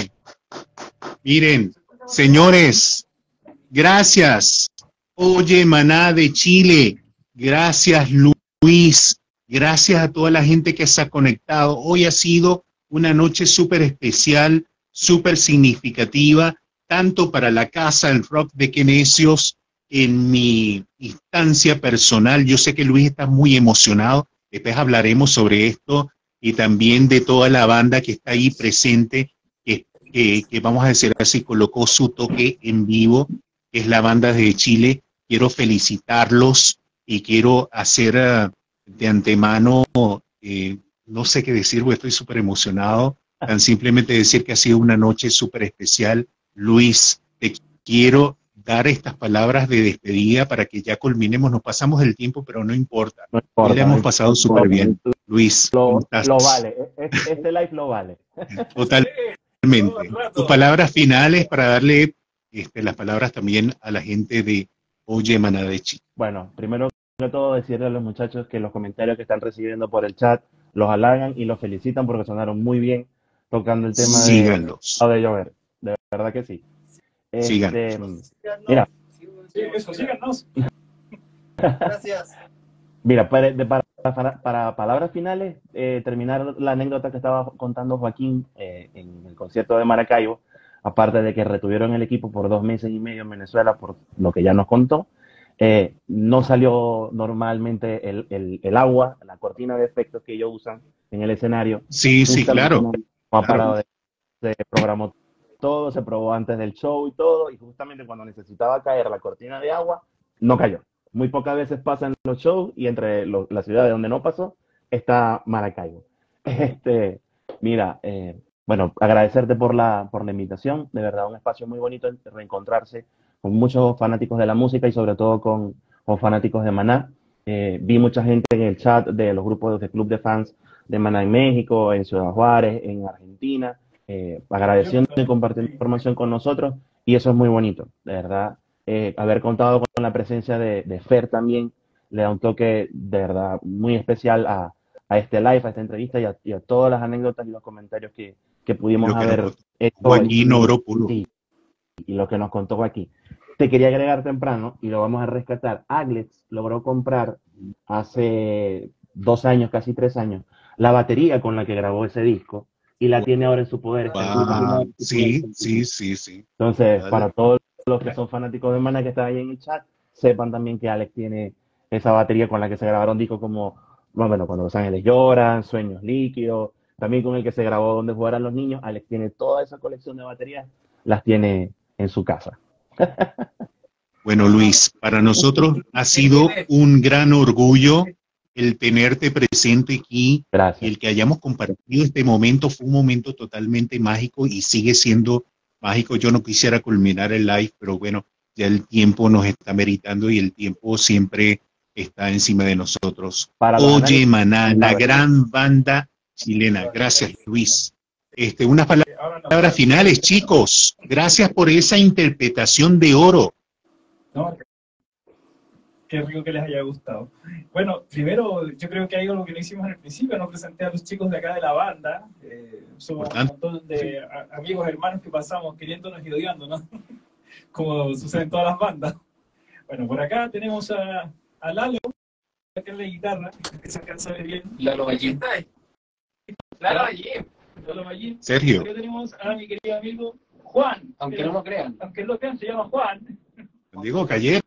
Miren, señores, gracias. Oye, Maná de Chile, gracias Luis, gracias a toda la gente que se ha conectado. Hoy ha sido una noche súper especial, súper significativa, tanto para la Casa del Rock de Quenesios, en mi instancia personal. Yo sé que Luis está muy emocionado, después hablaremos sobre esto, y también de toda la banda que está ahí presente, que vamos a decir así, colocó su toque en vivo, que es la banda de Chile. Quiero felicitarlos y quiero hacer de antemano, no sé qué decir, porque estoy súper emocionado, tan simplemente decir que ha sido una noche súper especial. Luis, te quiero dar estas palabras de despedida para que ya culminemos. Nos pasamos el tiempo, pero no importa. No importa, Hoy la hemos pasado súper bien. Luis, lo vale, este live lo vale. Totalmente. Tus palabras finales para darle las palabras también a la gente de Oye Maná de Chile. Bueno, primero de todo decirle a los muchachos que los comentarios que están recibiendo por el chat los halagan y los felicitan porque sonaron muy bien tocando el tema de llover. De verdad que sí. Síganos. Mira. Síganos. Gracias. Mira, para palabras finales, terminar la anécdota que estaba contando Joaquín en el concierto de Maracaibo, aparte de que retuvieron el equipo por 2 meses y medio en Venezuela, por lo que ya nos contó, no salió normalmente el agua, la cortina de efectos que ellos usan en el escenario. Sí, sí, claro. Se programó todo, se probó antes del show y todo, y justamente cuando necesitaba caer la cortina de agua, no cayó. Muy pocas veces pasan los shows y entre las ciudades donde no pasó está Maracaibo. Mira, bueno, agradecerte por la invitación, de verdad un espacio muy bonito, reencontrarse con muchos fanáticos de la música y sobre todo con fanáticos de Maná. Vi mucha gente en el chat de los grupos de club de fans de Maná en México, en Ciudad Juárez, en Argentina, agradeciendo y compartiendo información con nosotros, y eso es muy bonito, de verdad. Haber contado con la presencia de Fer también le da un toque de verdad muy especial a este live, a esta entrevista y a todas las anécdotas y los comentarios que pudimos haber hecho. Sí, y lo que nos contó Joaquín. Te quería agregar temprano, y lo vamos a rescatar. Aglex logró comprar hace 2 años, casi 3 años, la batería con la que grabó ese disco, y la tiene ahora en su poder. Sí. Entonces, para todos los que son fanáticos de Maná que están ahí en el chat, sepan también que Alex tiene esa batería con la que se grabaron discos como, bueno, Cuando los Ángeles Lloran, Sueños Líquidos, también con el que se grabó Donde Jugarán los Niños. Alex tiene toda esa colección de baterías, las tiene en su casa. Bueno, Luis, para nosotros ha sido un gran orgullo el tenerte presente aquí. Gracias. Y el que hayamos compartido este momento fue un momento totalmente mágico y sigue siendo mágico. Yo no quisiera culminar el live, pero bueno, ya el tiempo nos está meritando y el tiempo siempre está encima de nosotros. Oye Maná, la gran banda chilena. Gracias, Luis. Unas palabras finales, chicos. Gracias por esa interpretación de oro. No, qué rico que les haya gustado. Bueno, primero, yo creo que hay algo que no hicimos en el principio, no presenté a los chicos de acá de la banda. Somos un montón de amigos, hermanos que pasamos queriéndonos y odiándonos, como sucede en todas las bandas. Bueno, por acá tenemos a Lalo, que es la guitarra, que se alcanza a ver bien. Lalo Ballín. Lalo Ballín. Sergio. Acá tenemos a mi querido amigo Juan. Aunque no lo crean. Aunque no lo crean, se llama Juan. Digo, Cayero.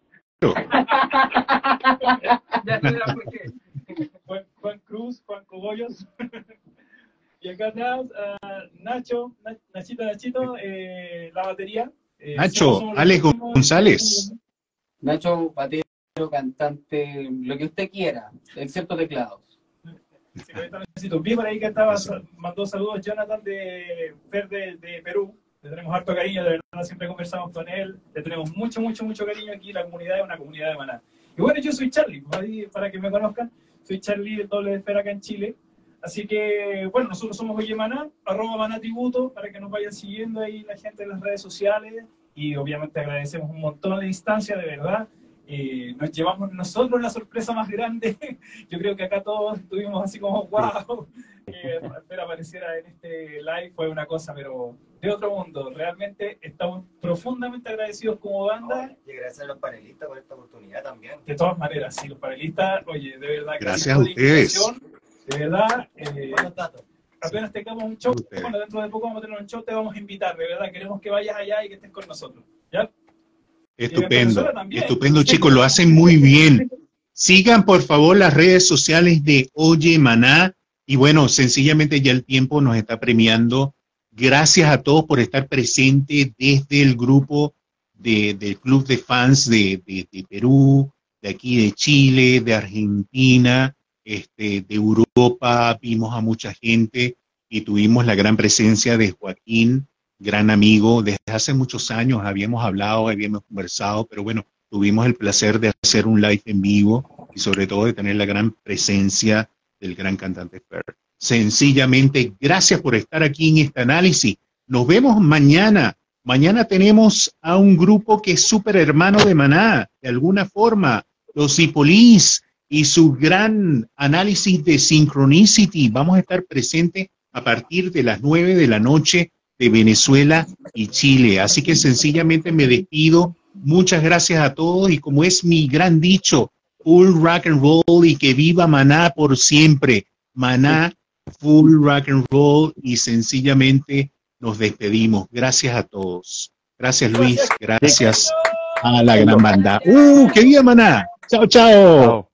Ya se verá por qué. Juan Cruz, Juan Cogollos. Y acá atrás, Nachito, la batería. Nacho, Alex González. Nacho, batero, cantante, lo que usted quiera, excepto teclados. Vi por ahí que mandó saludos Jonathan de Fer de Perú. Le tenemos harto cariño, de verdad, siempre conversamos con él. Le tenemos mucho cariño aquí. La comunidad es una comunidad de Maná. Y bueno, yo soy Charlie, para que me conozcan. Soy Charlie del Doble de Esfera acá en Chile. Así que, bueno, nosotros somos Oye Maná, @Maná Tributo, para que nos vayan siguiendo ahí la gente en las redes sociales. Y obviamente agradecemos un montón de instancias, de verdad. nos llevamos nosotros la sorpresa más grande. Yo creo que acá todos estuvimos así como, wow, que apareciera en este live fue una cosa, pero de otro mundo. Realmente estamos profundamente agradecidos como banda. Y gracias a los panelistas por esta oportunidad también. De todas maneras, sí, los panelistas, oye, de verdad, gracias a ustedes. De verdad, Buenos datos. apenas tengamos un show, bueno, dentro de poco vamos a tener un show, te vamos a invitar, de verdad, queremos que vayas allá y que estés con nosotros, ¿ya? Estupendo, estupendo, chicos, lo hacen muy bien. Sigan, por favor, las redes sociales de Oye Maná, y bueno, sencillamente ya el tiempo nos está premiando. Gracias a todos por estar presentes desde el grupo del club de fans de Perú, de aquí de Chile, de Argentina, de Europa. Vimos a mucha gente y tuvimos la gran presencia de Joaquín, gran amigo. Desde hace muchos años habíamos hablado, habíamos conversado, pero bueno, tuvimos el placer de hacer un live en vivo y sobre todo de tener la gran presencia del gran cantante Fer. Sencillamente, gracias por estar aquí en este análisis. Nos vemos mañana. Mañana tenemos a un grupo que es súper hermano de Maná, de alguna forma, los Zipolis, y su gran análisis de Synchronicity. Vamos a estar presentes a partir de las 9 de la noche de Venezuela y Chile. Así que sencillamente me despido. Muchas gracias a todos y como es mi gran dicho, full rock and roll y que viva Maná por siempre. Maná, full rock and roll y sencillamente nos despedimos. Gracias a todos. Gracias Luis, gracias a la gran banda. ¡Que viva Maná! ¡Chao, chao!